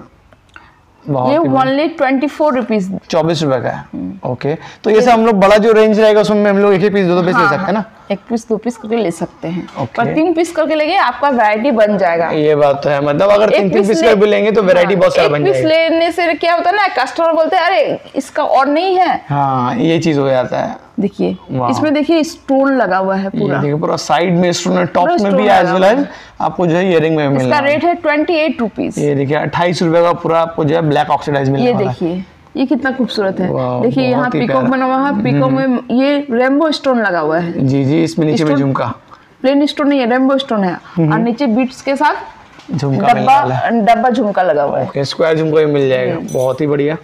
ये ओनली ट्वेंटी फोर रुपीज, चौबीस रुपए का है। ओके, तो ये सब हम लोग बड़ा जो रेंज रहेगा उसमें हम लोग एक एक पीस दो दो पीस ले सकते हैं ना, एक पीस दो पीस करके ले सकते हैं। पर तीन पीस करके लेंगे आपका वैरायटी बन जाएगा। ये बात तो है, मतलब अगर तीन तीन पीस करके लेंगे तो वैरायटी बहुत सारा बन जाएगा। एक पीस लेने से क्या होता है ना, कस्टमर बोलते हैं अरे इसका और नहीं है। हाँ, ये चीज हो जाता है। देखिए इसमें देखिए स्टोन लगा हुआ है पूरा, देखिए पूरा साइड में स्टोन है, टॉप में भी एज वेल एज आपको जो है इयरिंग में मिलेगा। इसका रेट है ट्वेंटी एट रुपीज। ये देखिए अट्ठाईस रुपए का पूरा आपको जो है ब्लैक ऑक्सीडाइज मिलेगा। ये देखिए ये कितना खूबसूरत है, देखिए यहाँ पीकॉक बना हुआ है, पीकॉक में ये रेनबो स्टोन लगा हुआ है। जी जी, इसमें नीचे में झुमका, प्लेन स्टोन नहीं है, रेनबो स्टोन है, और नीचे बीट्स के साथ झुमका डब्बा डब्बा झुमका लगा हुआ है। ओके, स्क्वायर झुमका मिल जाएगा, बहुत ही बढ़िया।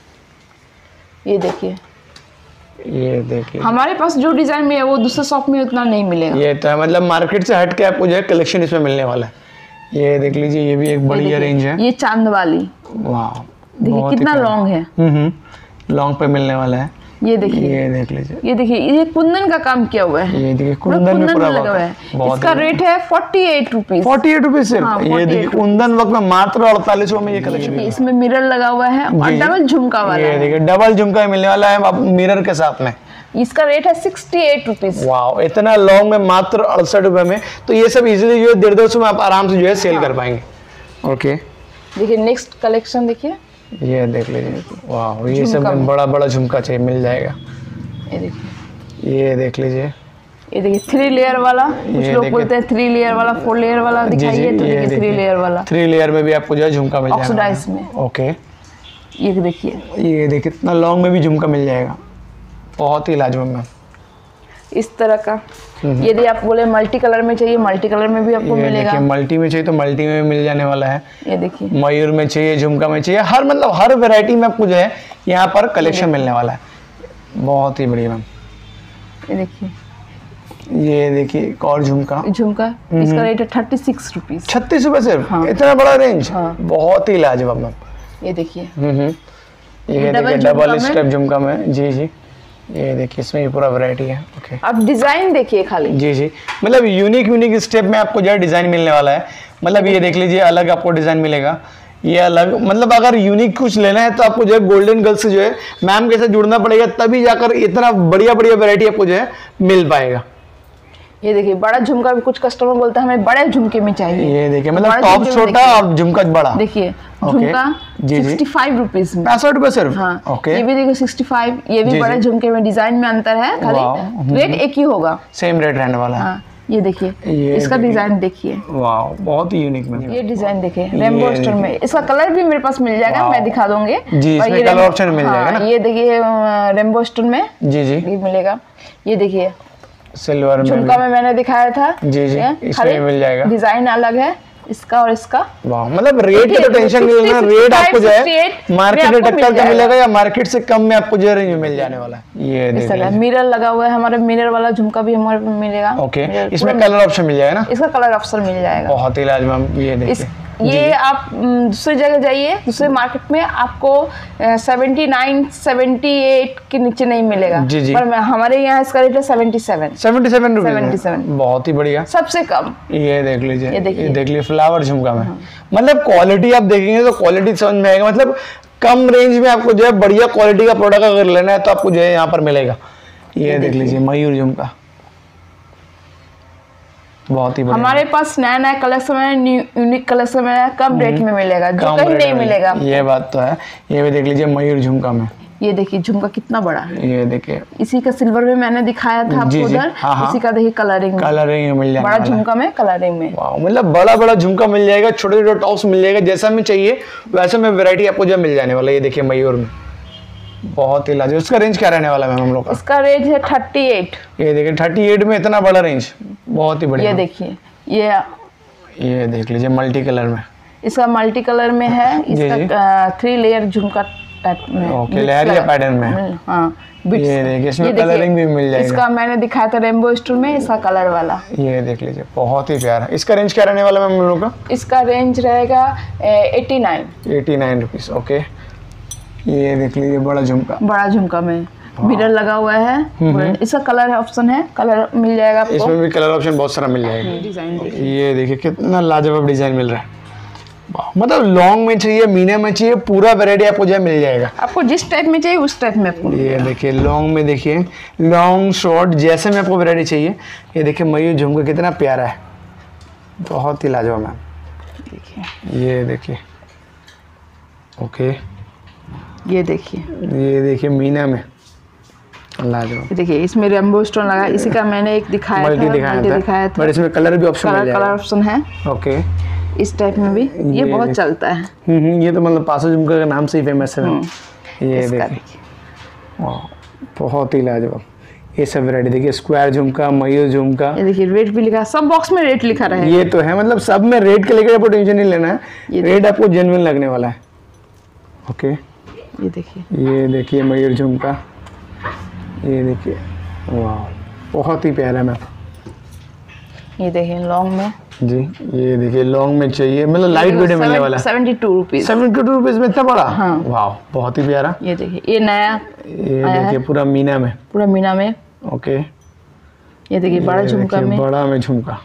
ये देखिए, ये देखिए हमारे पास जो डिजाइन में है वो दूसरे शॉप में उतना नहीं मिलेगा। ये तो है, मतलब मार्केट से हट के आपको जो है कलेक्शन इसमें मिलने वाला है। ये देख लीजिए, ये भी एक बढ़िया रेंज है। ये चांद वाली, वाह, देखिए कितना लॉन्ग है, हम्म लॉन्ग पे मिलने वाला है। ये देखिए, ये देख लीजिए, ये देखिए ये कुंदन का काम किया हुआ है। ये देखिए कुंदन में पूरा लगा हुआ है। इसका रेट है forty eight rupees, forty eight rupees सिर्फ। हाँ, ये देखिए कुंदन वक्त में मात्र अड़तालीस रुपए में ये कलेक्शन। इसमें मिरर लगा हुआ है और डबल झुमका वाला है। ये देखिए डबल झुमका मिलने वाला है मिरर के साथ में। इसका रेट है सिक्सटी एट रुपीज। वाह, इतना लॉन्ग में मात्र अड़सठ रुपए में, तो ये सब इजीली जो है डेढ़ दो सौ में आप आराम से जो है सेल कर पाएंगे। ओके, देखिए नेक्स्ट कलेक्शन देखिए, ये देख लीजिए, वाह, ये सब बड़ा बड़ा झुमका चाहिए मिल जाएगा। ये देखिए, ये देख लीजिए, ये देखिए थ्री लेयर वाला, कुछ लोग बोलते हैं थ्री लेयर वाला, फोर लेयर वाला दिखाइए, तो ये थ्री लेयर वाला, थ्री लेयर में भी आपको जो है झुमका मिल जाएगा ऑक्सीडाइज में। ओके, ये देखिए, ये देखिए इतना लॉन्ग में भी झुमका मिल जाएगा, बहुत ही लाजवाब में इस तरह का। यदि आप बोले मल्टी कलर में चाहिए, मल्टी कलर में भी आपको मिलेगा। मल्टी में चाहिए तो मल्टी में मिल जाने वाला है। ये देखिए, मयूर में चाहिए, झुमका में चाहिए, हर मतलब हर वैरायटी में आपको जो है यहाँ पर कलेक्शन मिलने वाला है। बहुत ही बढ़िया मैम। ये देखिए, ये देखिए एक और झुमका, झुमका इसका रेट है थर्टी सिक्स रुपीज, छत्तीस रुपए सिर्फ। हाँ। इतना बड़ा रेंज। हाँ। बहुत ही लाजवाब मैम। ये देखिए, हम्म ये देखिए डबल स्टेप झुमका में। जी जी, ये देखिए इसमें ये पूरा वैरायटी है। ओके, आप डिजाइन देखिए खाली। जी जी, मतलब यूनिक यूनिक स्टेप में आपको जो है डिजाइन मिलने वाला है। मतलब ये देख लीजिए अलग आपको डिजाइन मिलेगा, ये अलग, मतलब अगर यूनिक कुछ लेना है तो आपको जो है गोल्डन गर्ल से जो है मैम के साथ जुड़ना पड़ेगा, तभी जाकर इतना बढ़िया बढ़िया वैरायटी आपको जो है मिल पाएगा। ये देखिए बड़ा झुमका भी कुछ कस्टमर बोलते हैं हमें बड़े झुमके में चाहिए। ये देखिए मतलब टॉप छोटा और झुमका बड़ा। देखिए झुमका सिक्सटी फाइव रुपीज में, पैंसठ रुपए सिर्फ। हाँ, ओके, ये भी देखो सिक्सटी फाइव, ये भी बड़े झुमके में, डिजाइन में अंतर है, खाली रेट एक ही होगा, सेम रेट रहने वाला है। हाँ, ये देखिए इसका डिजाइन देखिए, वाह बहुत ही यूनिक में। ये डिजाइन देखिए रेनबो स्टोन में, इसका कलर भी मेरे पास मिल जाएगा, मैं दिखा दूंगी जी, इसमें कलर ऑप्शन मिल जाएगा ना। ये देखिए रेनबो स्टोन में जी जी ये मिलेगा। ये देखिए सिल्वर में झुमका में मैंने दिखाया था। जी जी, इसमें मिल जाएगा। डिजाइन अलग है इसका और इसका। वाह, मतलब रेट की तो टेंशन नहीं लेना, रेट आपको जो है मार्केट से टक्कर का मिलेगा या मार्केट से कम में आपको जो है रेंज में मिल जाने वाला है। ये देखिए मिरर लगा हुआ है, हमारे मिरर वाला झुमका भी हमारे पे मिलेगा। ओके, इसमें कलर ऑप्शन मिल जाएगा ना? इसका कलर ऑप्शन मिल जाएगा। बहुत ही लाजवाब। ये देखिए, ये आप दूसरी जगह जाइए, दूसरे मार्केट में आपको सेवेंटी नाइन सेवेंटी एट के नीचे नहीं मिलेगा। जी जी। पर हमारे यहाँ इसका रेट है सेवेंटी सेवन सेवेंटी सेवन रुपए। सेवेंटी सेवन, बहुत ही बढ़िया, सबसे कम। ये देख लीजिए, ये देखिए, देख लीजिए फ्लावर झुमका में। मतलब क्वालिटी आप देखेंगे तो क्वालिटी समझ में आएगा। मतलब कम रेंज में आपको जो है बढ़िया क्वालिटी का प्रोडक्ट अगर लेना है तो आपको जो है यहाँ पर मिलेगा। ये देख लीजिए मयूर झुमका, बहुत ही बढ़िया। हमारे पास नया नया कलेक्शन है, यूनिक कलेक्शन है, कम रेट में मिलेगा, जो कहीं नहीं मिलेगा। ये बात तो है। ये भी देख लीजिए मयूर झुमका में। ये देखिए झुमका कितना बड़ा है। ये देखिए, इसी का सिल्वर में मैंने दिखाया था आपको उधर। इसी का देखिए कलरिंग कलरिंग मिल जाएगा, बड़ा झुमका में कलरिंग में। वाह, मतलब बड़ा बड़ा झुमका मिल जाएगा, छोटे छोटे टॉप्स मिल जाएगा, जैसा में चाहिए वैसे में वैरायटी आपको जो मिल जाने वाला है। ये देखिए मयूर में, बहुत ही लाजवाब। इसका रेंज क्या रहने वाला है मैम हम लोग का? इसका रेंज है थर्टी एट। ये देखिए थर्टी एट में इतना बड़ा रेंज, बहुत ही बढ़िया। ये देखिए, ये ये देख लीजिए मल्टी कलर में। इसका मल्टी कलर में है, इसका थ्री लेयर झुमका टाइप में। ओके, लेयर या पैटर्न में। हां, ये देखिए, इसमें कलरिंग भी मिल जाएगा। इसका मैंने दिखाया था रेनबो स्टोन में, इसका कलर वाला। ये देख लीजिए, बहुत ही प्यारा। इसका रेंज क्या रहने वाला है मैम हम लोग का? इसका रेंज रहेगा eighty nine eighty nine rupees. Okay, ये देख लीजिए बड़ा झुमका, बड़ा झुमका में मिरर लगा हुआ है। इसका कलर ऑप्शन है, कलर मिल जाएगा आपको। इसमें भी कलर ऑप्शन बहुत सारा मिल जाएगा। डिजाइन देखिए, ये देखिए कितना लाजवाब डिजाइन मिल रहा है। मतलब लॉन्ग में चाहिए, मीडियम में चाहिए, पूरा वैरायटी आपको जो मिल जाएगा। आपको जिस टाइप में चाहिए उस टाइप में आपको। ये देखिए लॉन्ग में, देखिए लॉन्ग शॉर्ट जैसे में आपको वैरायटी चाहिए। ये देखिए मयूर झुमका कितना प्यारा है, बहुत ही लाजवाब मैम। देखिए, ये देखिए। ओके, ये देखिए, ये देखिए मीना में लाजवाब। देखिए इसमें रेनबो स्टोन लगा, इसी का मैंने एक दिखाया था, दिखाया था, दिखाया था। बट इसमें कलर भी ऑप्शन कलर कलर ऑप्शन है। ओके, इस टाइप में भी ये, ये बहुत चलता है। हम्म, ये तो मतलब पासो झुमका के नाम से ही फेमस है। ये देखिए, वाह, बहुत ही लाजवाब। ये सब वैरायटी देखिए, स्क्वायर झुमका, मयूर झुमका। ये देखिए रेट भी लिखा है, सब बॉक्स में रेट लिखा रहेगा। ये तो है, मतलब सब में रेट के लेकर आपको टेंशन नहीं लेना है, रेट आपको जेन्युइन लगने वाला है। ओके, ये देखिए, ये देखिए मयूर झुमका, ये देखिए, वाह, बहुत ही प्यारा मैम। ये देखिए लॉन्ग में जी, ये देखिए लॉन्ग में चाहिए, मतलब लाइट वेट मिलने वाला है। Seventy two rupees seventy two rupees में इतना बड़ा। हाँ। वाह, बहुत ही प्यारा। ये देखिए, ये नया, ये देखिए पूरा मीना में, पूरा मीना में। ओके, ये देखिए बड़ा झुमका में, बड़ा में झुमका,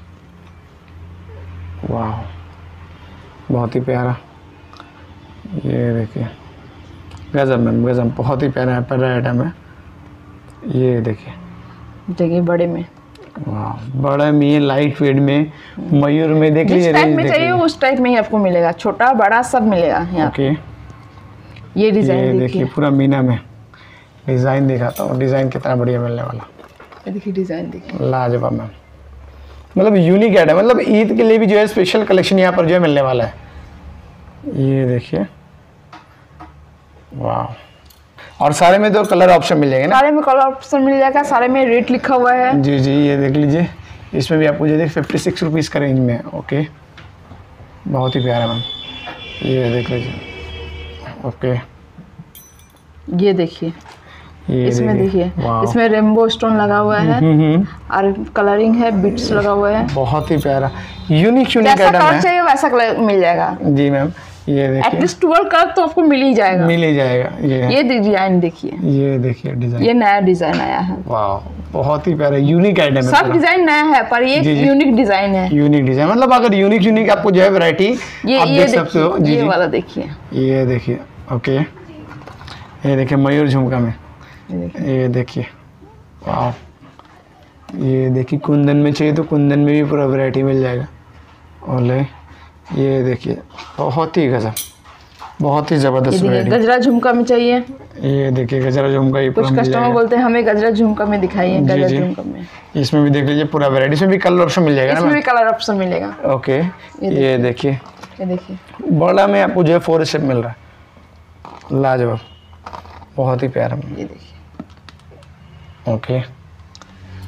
वाह, बहुत ही प्यारा। ये देखिए गजब मैम, गजब, बहुत ही प्यारा प्यारा आइटम है। ये देखिए, देखिए बड़े में, वाह, बड़ा में, लाइट वेट में, मयूर में। देख लीजिए, जिस टाइप में चाहिए उस टाइप में ही आपको मिलेगा, छोटा बड़ा सब मिलेगा यहाँ। ओके, ये डिजाइन ये देखिए पूरा मीना में। डिजाइन दिखाता हूँ, डिजाइन कितना बढ़िया मिलने वाला। ये देखिए डिजाइन देखिए, लाजवाब मैम, मतलब यूनिक ऐड है। मतलब ईद के लिए भी जो है स्पेशल कलेक्शन यहाँ पर जो है मिलने वाला है। ये देखिए, वाह, और सारे में तो कलर ऑप्शन मिल जाएगा ना? सारे में कलर ऑप्शन मिल जाएगा, सारे में रेट लिखा हुआ है। जी जी, ये देख लीजिए, इसमें भी आपको जो देख फिफ्टी सिक्स रुपीज़ का रेंज में। ओके, बहुत ही प्यारा मैम, ये देख लीजिए। ओके, ये देखिए, ये इसमें देखिए, इसमें रेनबो स्टोन लगा हुआ है और कलरिंग है, बिट्स लगा हुआ है। बहुत ही प्यारा, यूनिक यूनिक आइटम है। जैसा कलर चाहिए वैसा कलर मिल जाएगा। जी मैम, ये देखिए, एटलीस्ट ट्वेल्व कलर तो आपको मिल ही जाएगा, मिल ही जाएगा। ये ये डिजाइन देखिए, ये देखिए डिजाइन, ये नया डिजाइन आया है। वाह, बहुत ही प्यारा यूनिक आइटम है। सब डिजाइन नया है पर ये यूनिक डिजाइन है। यूनिक डिजाइन, मतलब अगर यूनिक यूनिक आपको जो है वैरायटी आप देख सकते हो। ये वाला देखिए, ये देखिए। ओके, ये देखिए मयूर झुमका में, ये देखिए, वाह, ये देखिए कुंदन में चाहिए तो कुंदन में भी पूरा वैरायटी मिल जाएगा। ओले, ये देखिए, बहुत ही गजब, बहुत ही ज़बरदस्त वैरायटी। गजरा झुमका में चाहिए, ये देखिए गजरा झुमका, ये कुछ कस्टमर बोलते हैं हमें गजरा झुमका में दिखाइए। गजरा झुमका में इसमें भी देख लीजिए पूरा वैरायटी, इसमें भी कलर ऑप्शन मिल जाएगा ना? इसमें भी कलर ऑप्शन मिलेगा। ओके, ये देखिए, ये देखिए बड़ा में आपको जो है फोर शेप मिल रहा है, लाजवाब, बहुत ही प्यारा। ये देखिए, ओके,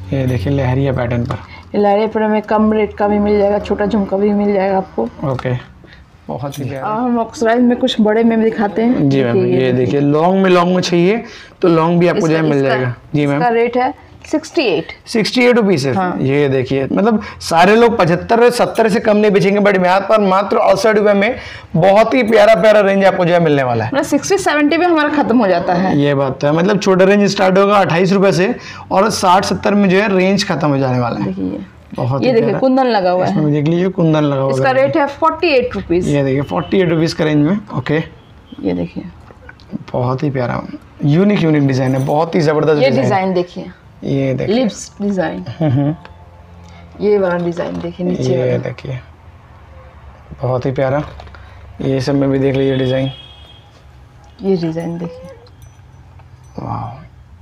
ये देखिए लहरिया पैटर्न पर, लहरिया पैटर्न में कम रेट का भी मिल जाएगा, छोटा झुमका भी मिल जाएगा आपको। ओके, बहुत ही प्यारा। हम ऑक्सीडाइज में कुछ बड़े में भी दिखाते हैं जी मैम। ये देखिए लॉन्ग में, लॉन्ग में चाहिए तो लॉन्ग भी आपको जो है मिल जाएगा। जी मैम, इसका रेट है sixty eight sixty eight rupees है। हाँ। ये देखिए मतलब सारे लोग पचहत्तर सत्तर से कम नहीं बेचेंगे, बट यहाँ पर मात्र अड़सठ रुपए में बहुत ही प्यारा प्यारा रेंज आपको जो है मिलने वाला है। सिक्सटी सेवेंटी में हमारा खत्म हो जाता है। ये बात है, मतलब छोटा रेंज स्टार्ट होगा अट्ठाईस रुपए से और साठ सत्तर में जो है रेंज खत्म हो जाने वाला है। देखिए बहुत ये देखिए कुंदन लगा हुआ है, इसमें देख लीजिए कुंदन लगा हुआ है। इसका रेट है फोर्टी एट रुपीज। ये देखिए फोर्टी एट रुपीज का रेंज में। ओके, ये देखिए बहुत ही प्यारा यूनिक यूनिक डिजाइन है, बहुत ही जबरदस्त। ये डिजाइन देखिए, ये देखिए लिप्स डिजाइन, ये वाला डिजाइन देखिए नीचे, ये देखिए बहुत ही प्यारा। ये सब में भी देख लीजिए डिजाइन, ये डिजाइन देखिए, वाह,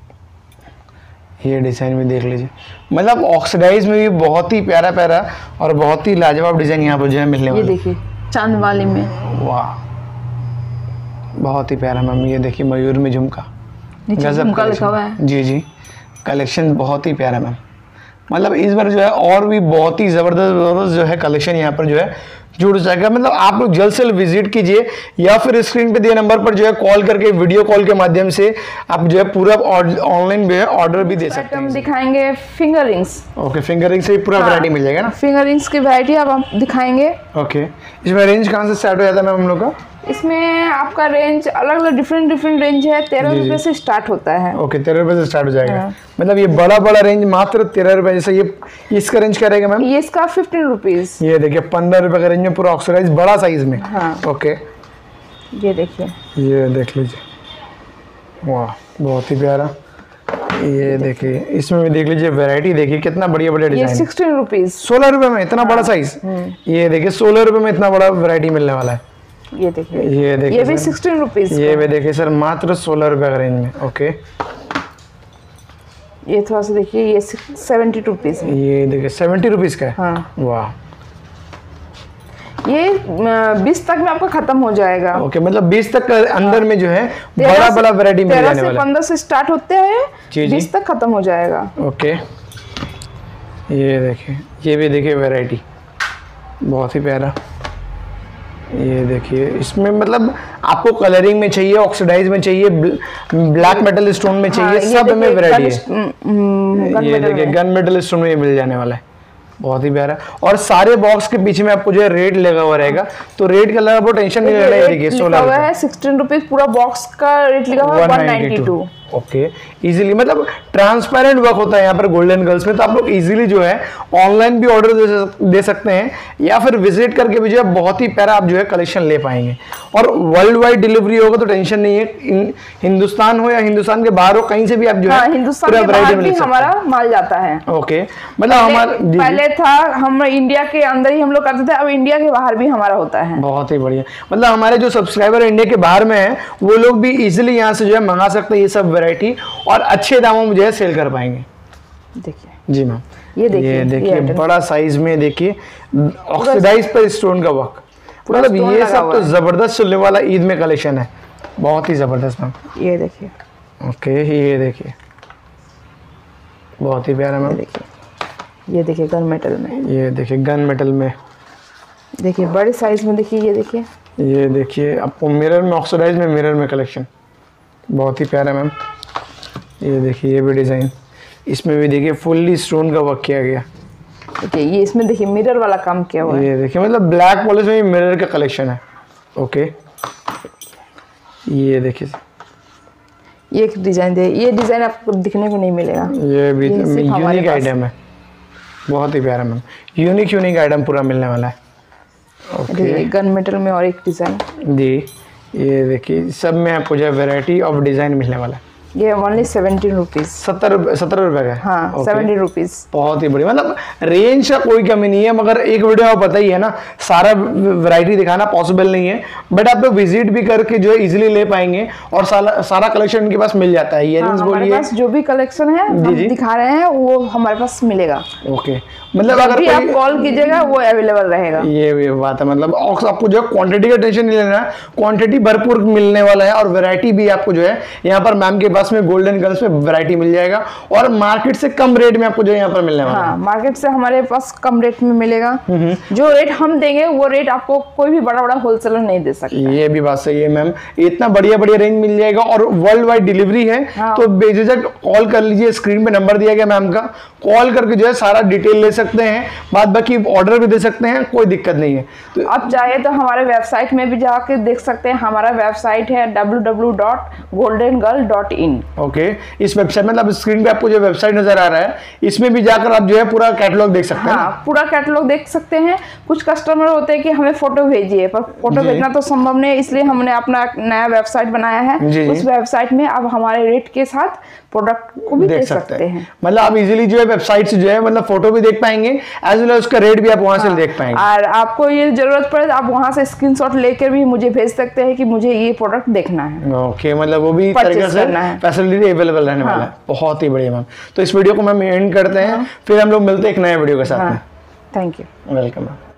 ये डिजाइन भी देख लीजिए। मतलब ऑक्सीडाइज में भी बहुत ही प्यारा प्यारा और बहुत ही लाजवाब डिजाइन यहाँ पर जो है मिलने वाला है। ये देखिए चांद वाली में, वाह बहुत ही प्यारा मैम। ये देखिए मयूर में झुमका, नीचे झुमका लिखा हुआ है। जी जी, कलेक्शन बहुत ही प्यारा मैम। मतलब इस बार जो है और भी बहुत ही ज़बरदस्त ज़बरदस्त जो है कलेक्शन यहाँ पर जो है जुड़ जाएगा। मतलब आप लोग जल्द से जल्द विजिट कीजिए या फिर स्क्रीन पे दिए नंबर पर जो है कॉल करके वीडियो कॉल के माध्यम से आप जो है पूरा ऑनलाइन जो है ऑर्डर भी दे सकते हैं। हम दिखाएंगे finger rings. Okay, finger ring से ही पूरा वैरायटी मिल जाएगा ना। फिंगर रिंग्स की वैरायटी अब हम दिखाएंगे। ओके, इसमें रेंज कहाँ से स्टार्ट हो जाता है मैम हम लोग का? इसमें आपका रेंज अलग अलग डिफरेंट डिफरेंट रेंज है, तेरह रुपए से स्टार्ट होता है। ओके, तेरह रुपए से स्टार्ट हो जाएगा। हाँ। मतलब ये बड़ा बड़ा रेंज मात्र तेरह रुपए। जैसे ये इसका रेंज क्या रहेगा मैम? ये इसका फिफ्टीन रुपीज। ये देखिए पंद्रह रुपए का रेंज में पूरा ऑक्सीडाइज बड़ा साइज में। हाँ। ओके, ये देखिए, ये देख लीजिए, वाह बहुत ही प्यारा। ये देखिए इसमें भी देख लीजिए वैरायटी, देखिए कितना बढ़िया बढ़िया ये डिजाइन। सिक्सटीन रुपीज, सोलह रुपए में इतना बड़ा साइज। ये देखिए सोलह रुपए में इतना बड़ा वैरायटी मिलने वाला है। ये देखिए, ये देखिए ये भी सिक्सटीन रुपीज। ये भी देखिए सर मात्र सोलह रुपए का रेंज में। ओके, ये थोड़ा सा देखिए, ये सेवेंटी रुपीज है। ये देखिए सेवेंटी रुपीज का है। हाँ, वाह, ये बीस तक में आपका खत्म हो जाएगा। ओके, मतलब बीस तक के अंदर में जो है बड़ा बड़ा वैरायटी मिल जाने वाला है। पंद्रह से स्टार्ट होते हैं, बीस तक खत्म हो जाएगा। ओके, ये देखिए, ये भी देखिए वैरायटी बहुत ही प्यारा। ये देखिए इसमें मतलब आपको कलरिंग में चाहिए, ऑक्सीडाइज में चाहिए, ब्लैक मेटल स्टोन में चाहिए, हाँ, सब में वैरायटी है। गन ये देखिए गन मेटल स्टोन में मिल जाने वाला है, बहुत ही प्यारा। और सारे बॉक्स के पीछे में आपको जो है रेट लगा हुआ रहेगा, तो रेट का लगा टेंशन नहीं लेना है। देखिए सोलह हुआ है, सिक्सटीन रुपीज पूरा बॉक्स का रेट लगा हुआ है, one ninety two. Okay, easily मतलब ट्रांसपेरेंट वर्क होता है यहाँ पर गोल्डन गर्ल्स में, तो आप लोग इजीली जो है ऑनलाइन भी ऑर्डर दे, दे सकते हैं या फिर विजिट करके भी जो है बहुत ही प्यारा आप जो है कलेक्शन ले पाएंगे। और वर्ल्ड वाइड डिलीवरी होगा तो टेंशन नहीं है, हिंदुस्तान हो या हिंदुस्तान के बाहर हो, कहीं से भी आप जो हाँ, है हिंदुस्तान के बाहर भी हमारा माल जाता है। ओके, मतलब हमारा पहले था हम इंडिया के अंदर ही हम लोग करते थे, अब इंडिया के बाहर भी हमारा होता है। बहुत ही बढ़िया, मतलब हमारे जो सब्सक्राइबर इंडिया के बाहर में है वो लोग भी इजीली यहाँ से जो है मंगा सकते हैं ये सब वैरायटी, और अच्छे दामों में जो है सेल कर पाएंगे। देखिए जी मैम, ये देखिए, ये देखिए बड़ा साइज में देखिए ऑक्सीडाइज पर स्टोन का वर्क, मतलब ये सब तो जबरदस्त चलने वाला ईद में कलेक्शन है, बहुत ही जबरदस्त मैम। ये देखिए, ओके, ये देखिए बहुत ही प्यारा मैम। देखिए ये देखिए गन मेटल में, ये देखिए गन मेटल में, देखिए बड़े साइज में, देखिए ये देखिए, ये देखिए आपको मिरर में, ऑक्सीडाइज में मिरर में कलेक्शन बहुत ही प्यारा मैम। ये देखिए ये भी डिज़ाइन, इसमें भी देखिए फुल्ली स्टोन का वर्क किया गया। देखिए ये इसमें देखिए मिरर वाला काम किया हुआ है। ये देखिए मतलब ब्लैक पॉलिश में भी मिरर का कलेक्शन है। ओके, ये देखिए ये एक डिज़ाइन दे, ये डिज़ाइन आपको दिखने को नहीं मिलेगा। ये भी यूनिक आइटम है, बहुत ही प्यारा मैम, यूनिक यूनिक आइटम पूरा मिलने वाला है। ओके, गन मेटल में और एक डिज़ाइन जी, ये देखिए सब में आपको जो है वैरायटी ऑफ डिज़ाइन मिलने वाला है। ये ओनली सेवेंटीन रुपीज, सत्तर रुपये सत्तर रुपये का। हाँ, सेवेंटीन रुपीज, बहुत ही बढ़िया, मतलब रेंज का कोई कमी नहीं है, मगर एक वीडियो आप पता ही है ना, सारा वैरायटी दिखाना पॉसिबल नहीं है, बट आप लोग विजिट भी करके जो है इजीली ले पाएंगे और सारा सारा कलेक्शन इनके पास मिल जाता है। इयरिंग्स हाँ, हमारे पास जो भी कलेक्शन है हम दिखा रहे हैं वो हमारे पास मिलेगा। ओके, मतलब अगर आप कॉल कीजिएगा वो अवेलेबल रहेगा। ये भी बात है, मतलब आपको जो क्वांटिटी का टेंशन नहीं लेना है, क्वांटिटी भरपूर मिलने वाला है और वैरायटी भी आपको जो है यहाँ पर मैम के पास में गोल्डन गर्ल्स में वैरायटी मिल जाएगा और मार्केट से कम रेट में आपको जो है यहाँ पर मिलने वाला है। हाँ, मार्केट से हमारे पास कम रेट में मिलेगा। जो रेट हम देंगे वो रेट आपको कोई भी बड़ा बड़ा होलसेलर नहीं दे सकता। ये भी बात सही है मैम, इतना बढ़िया बढ़िया रेंज मिल जाएगा और वर्ल्ड वाइड डिलीवरी है। हाँ। तो बेझिझक कॉल कर लीजिए, स्क्रीन पे नंबर दिया गया मैम का, कॉल करके जो है सारा डिटेल ले सकते हैं, बाद बाकी ऑर्डर भी दे सकते हैं, कोई दिक्कत नहीं है। तो आप चाहे तो हमारे वेबसाइट में भी जाके देख सकते हैं। हमारा वेबसाइट है W W W dot Golden Girl dot in. Okay, इस वेबसाइट में मतलब स्क्रीन पे आपको जो वेबसाइट नजर आ रहा है, इसमें भी जाकर आप जो है पूरा कैटलॉग देख सकते हैं। हाँ, पूरा कैटलॉग देख सकते हैं। कुछ कस्टमर होते हैं कि हमें फोटो भेजिए, पर फोटो भेजना तो संभव नहीं है, इसलिए हमने अपना नया वेबसाइट बनाया है। उस वेबसाइट में आप हमारे रेट के साथ प्रोडक्ट को भी देख, देख सकते हैं। मतलब आप इजीली जो है वेबसाइट से जो है मतलब फोटो भी देख पाएंगे, एज वेल एज उसका रेट भी आप वहां से देख पाएंगे। और आपको ये जरूरत पड़े तो आप वहां से स्क्रीनशॉट लेकर भी मुझे भेज सकते हैं कि मुझे ये प्रोडक्ट देखना है। ओके, मतलब वो भी तरीके से फैसिलिटी अवेलेबल रहने वाला है। बहुत ही बढ़िया मैम। तो इस वीडियो को मैम एंड करते हैं, फिर हम लोग मिलते हैं एक नए वीडियो के साथ में। Thank you. Welcome ma'am.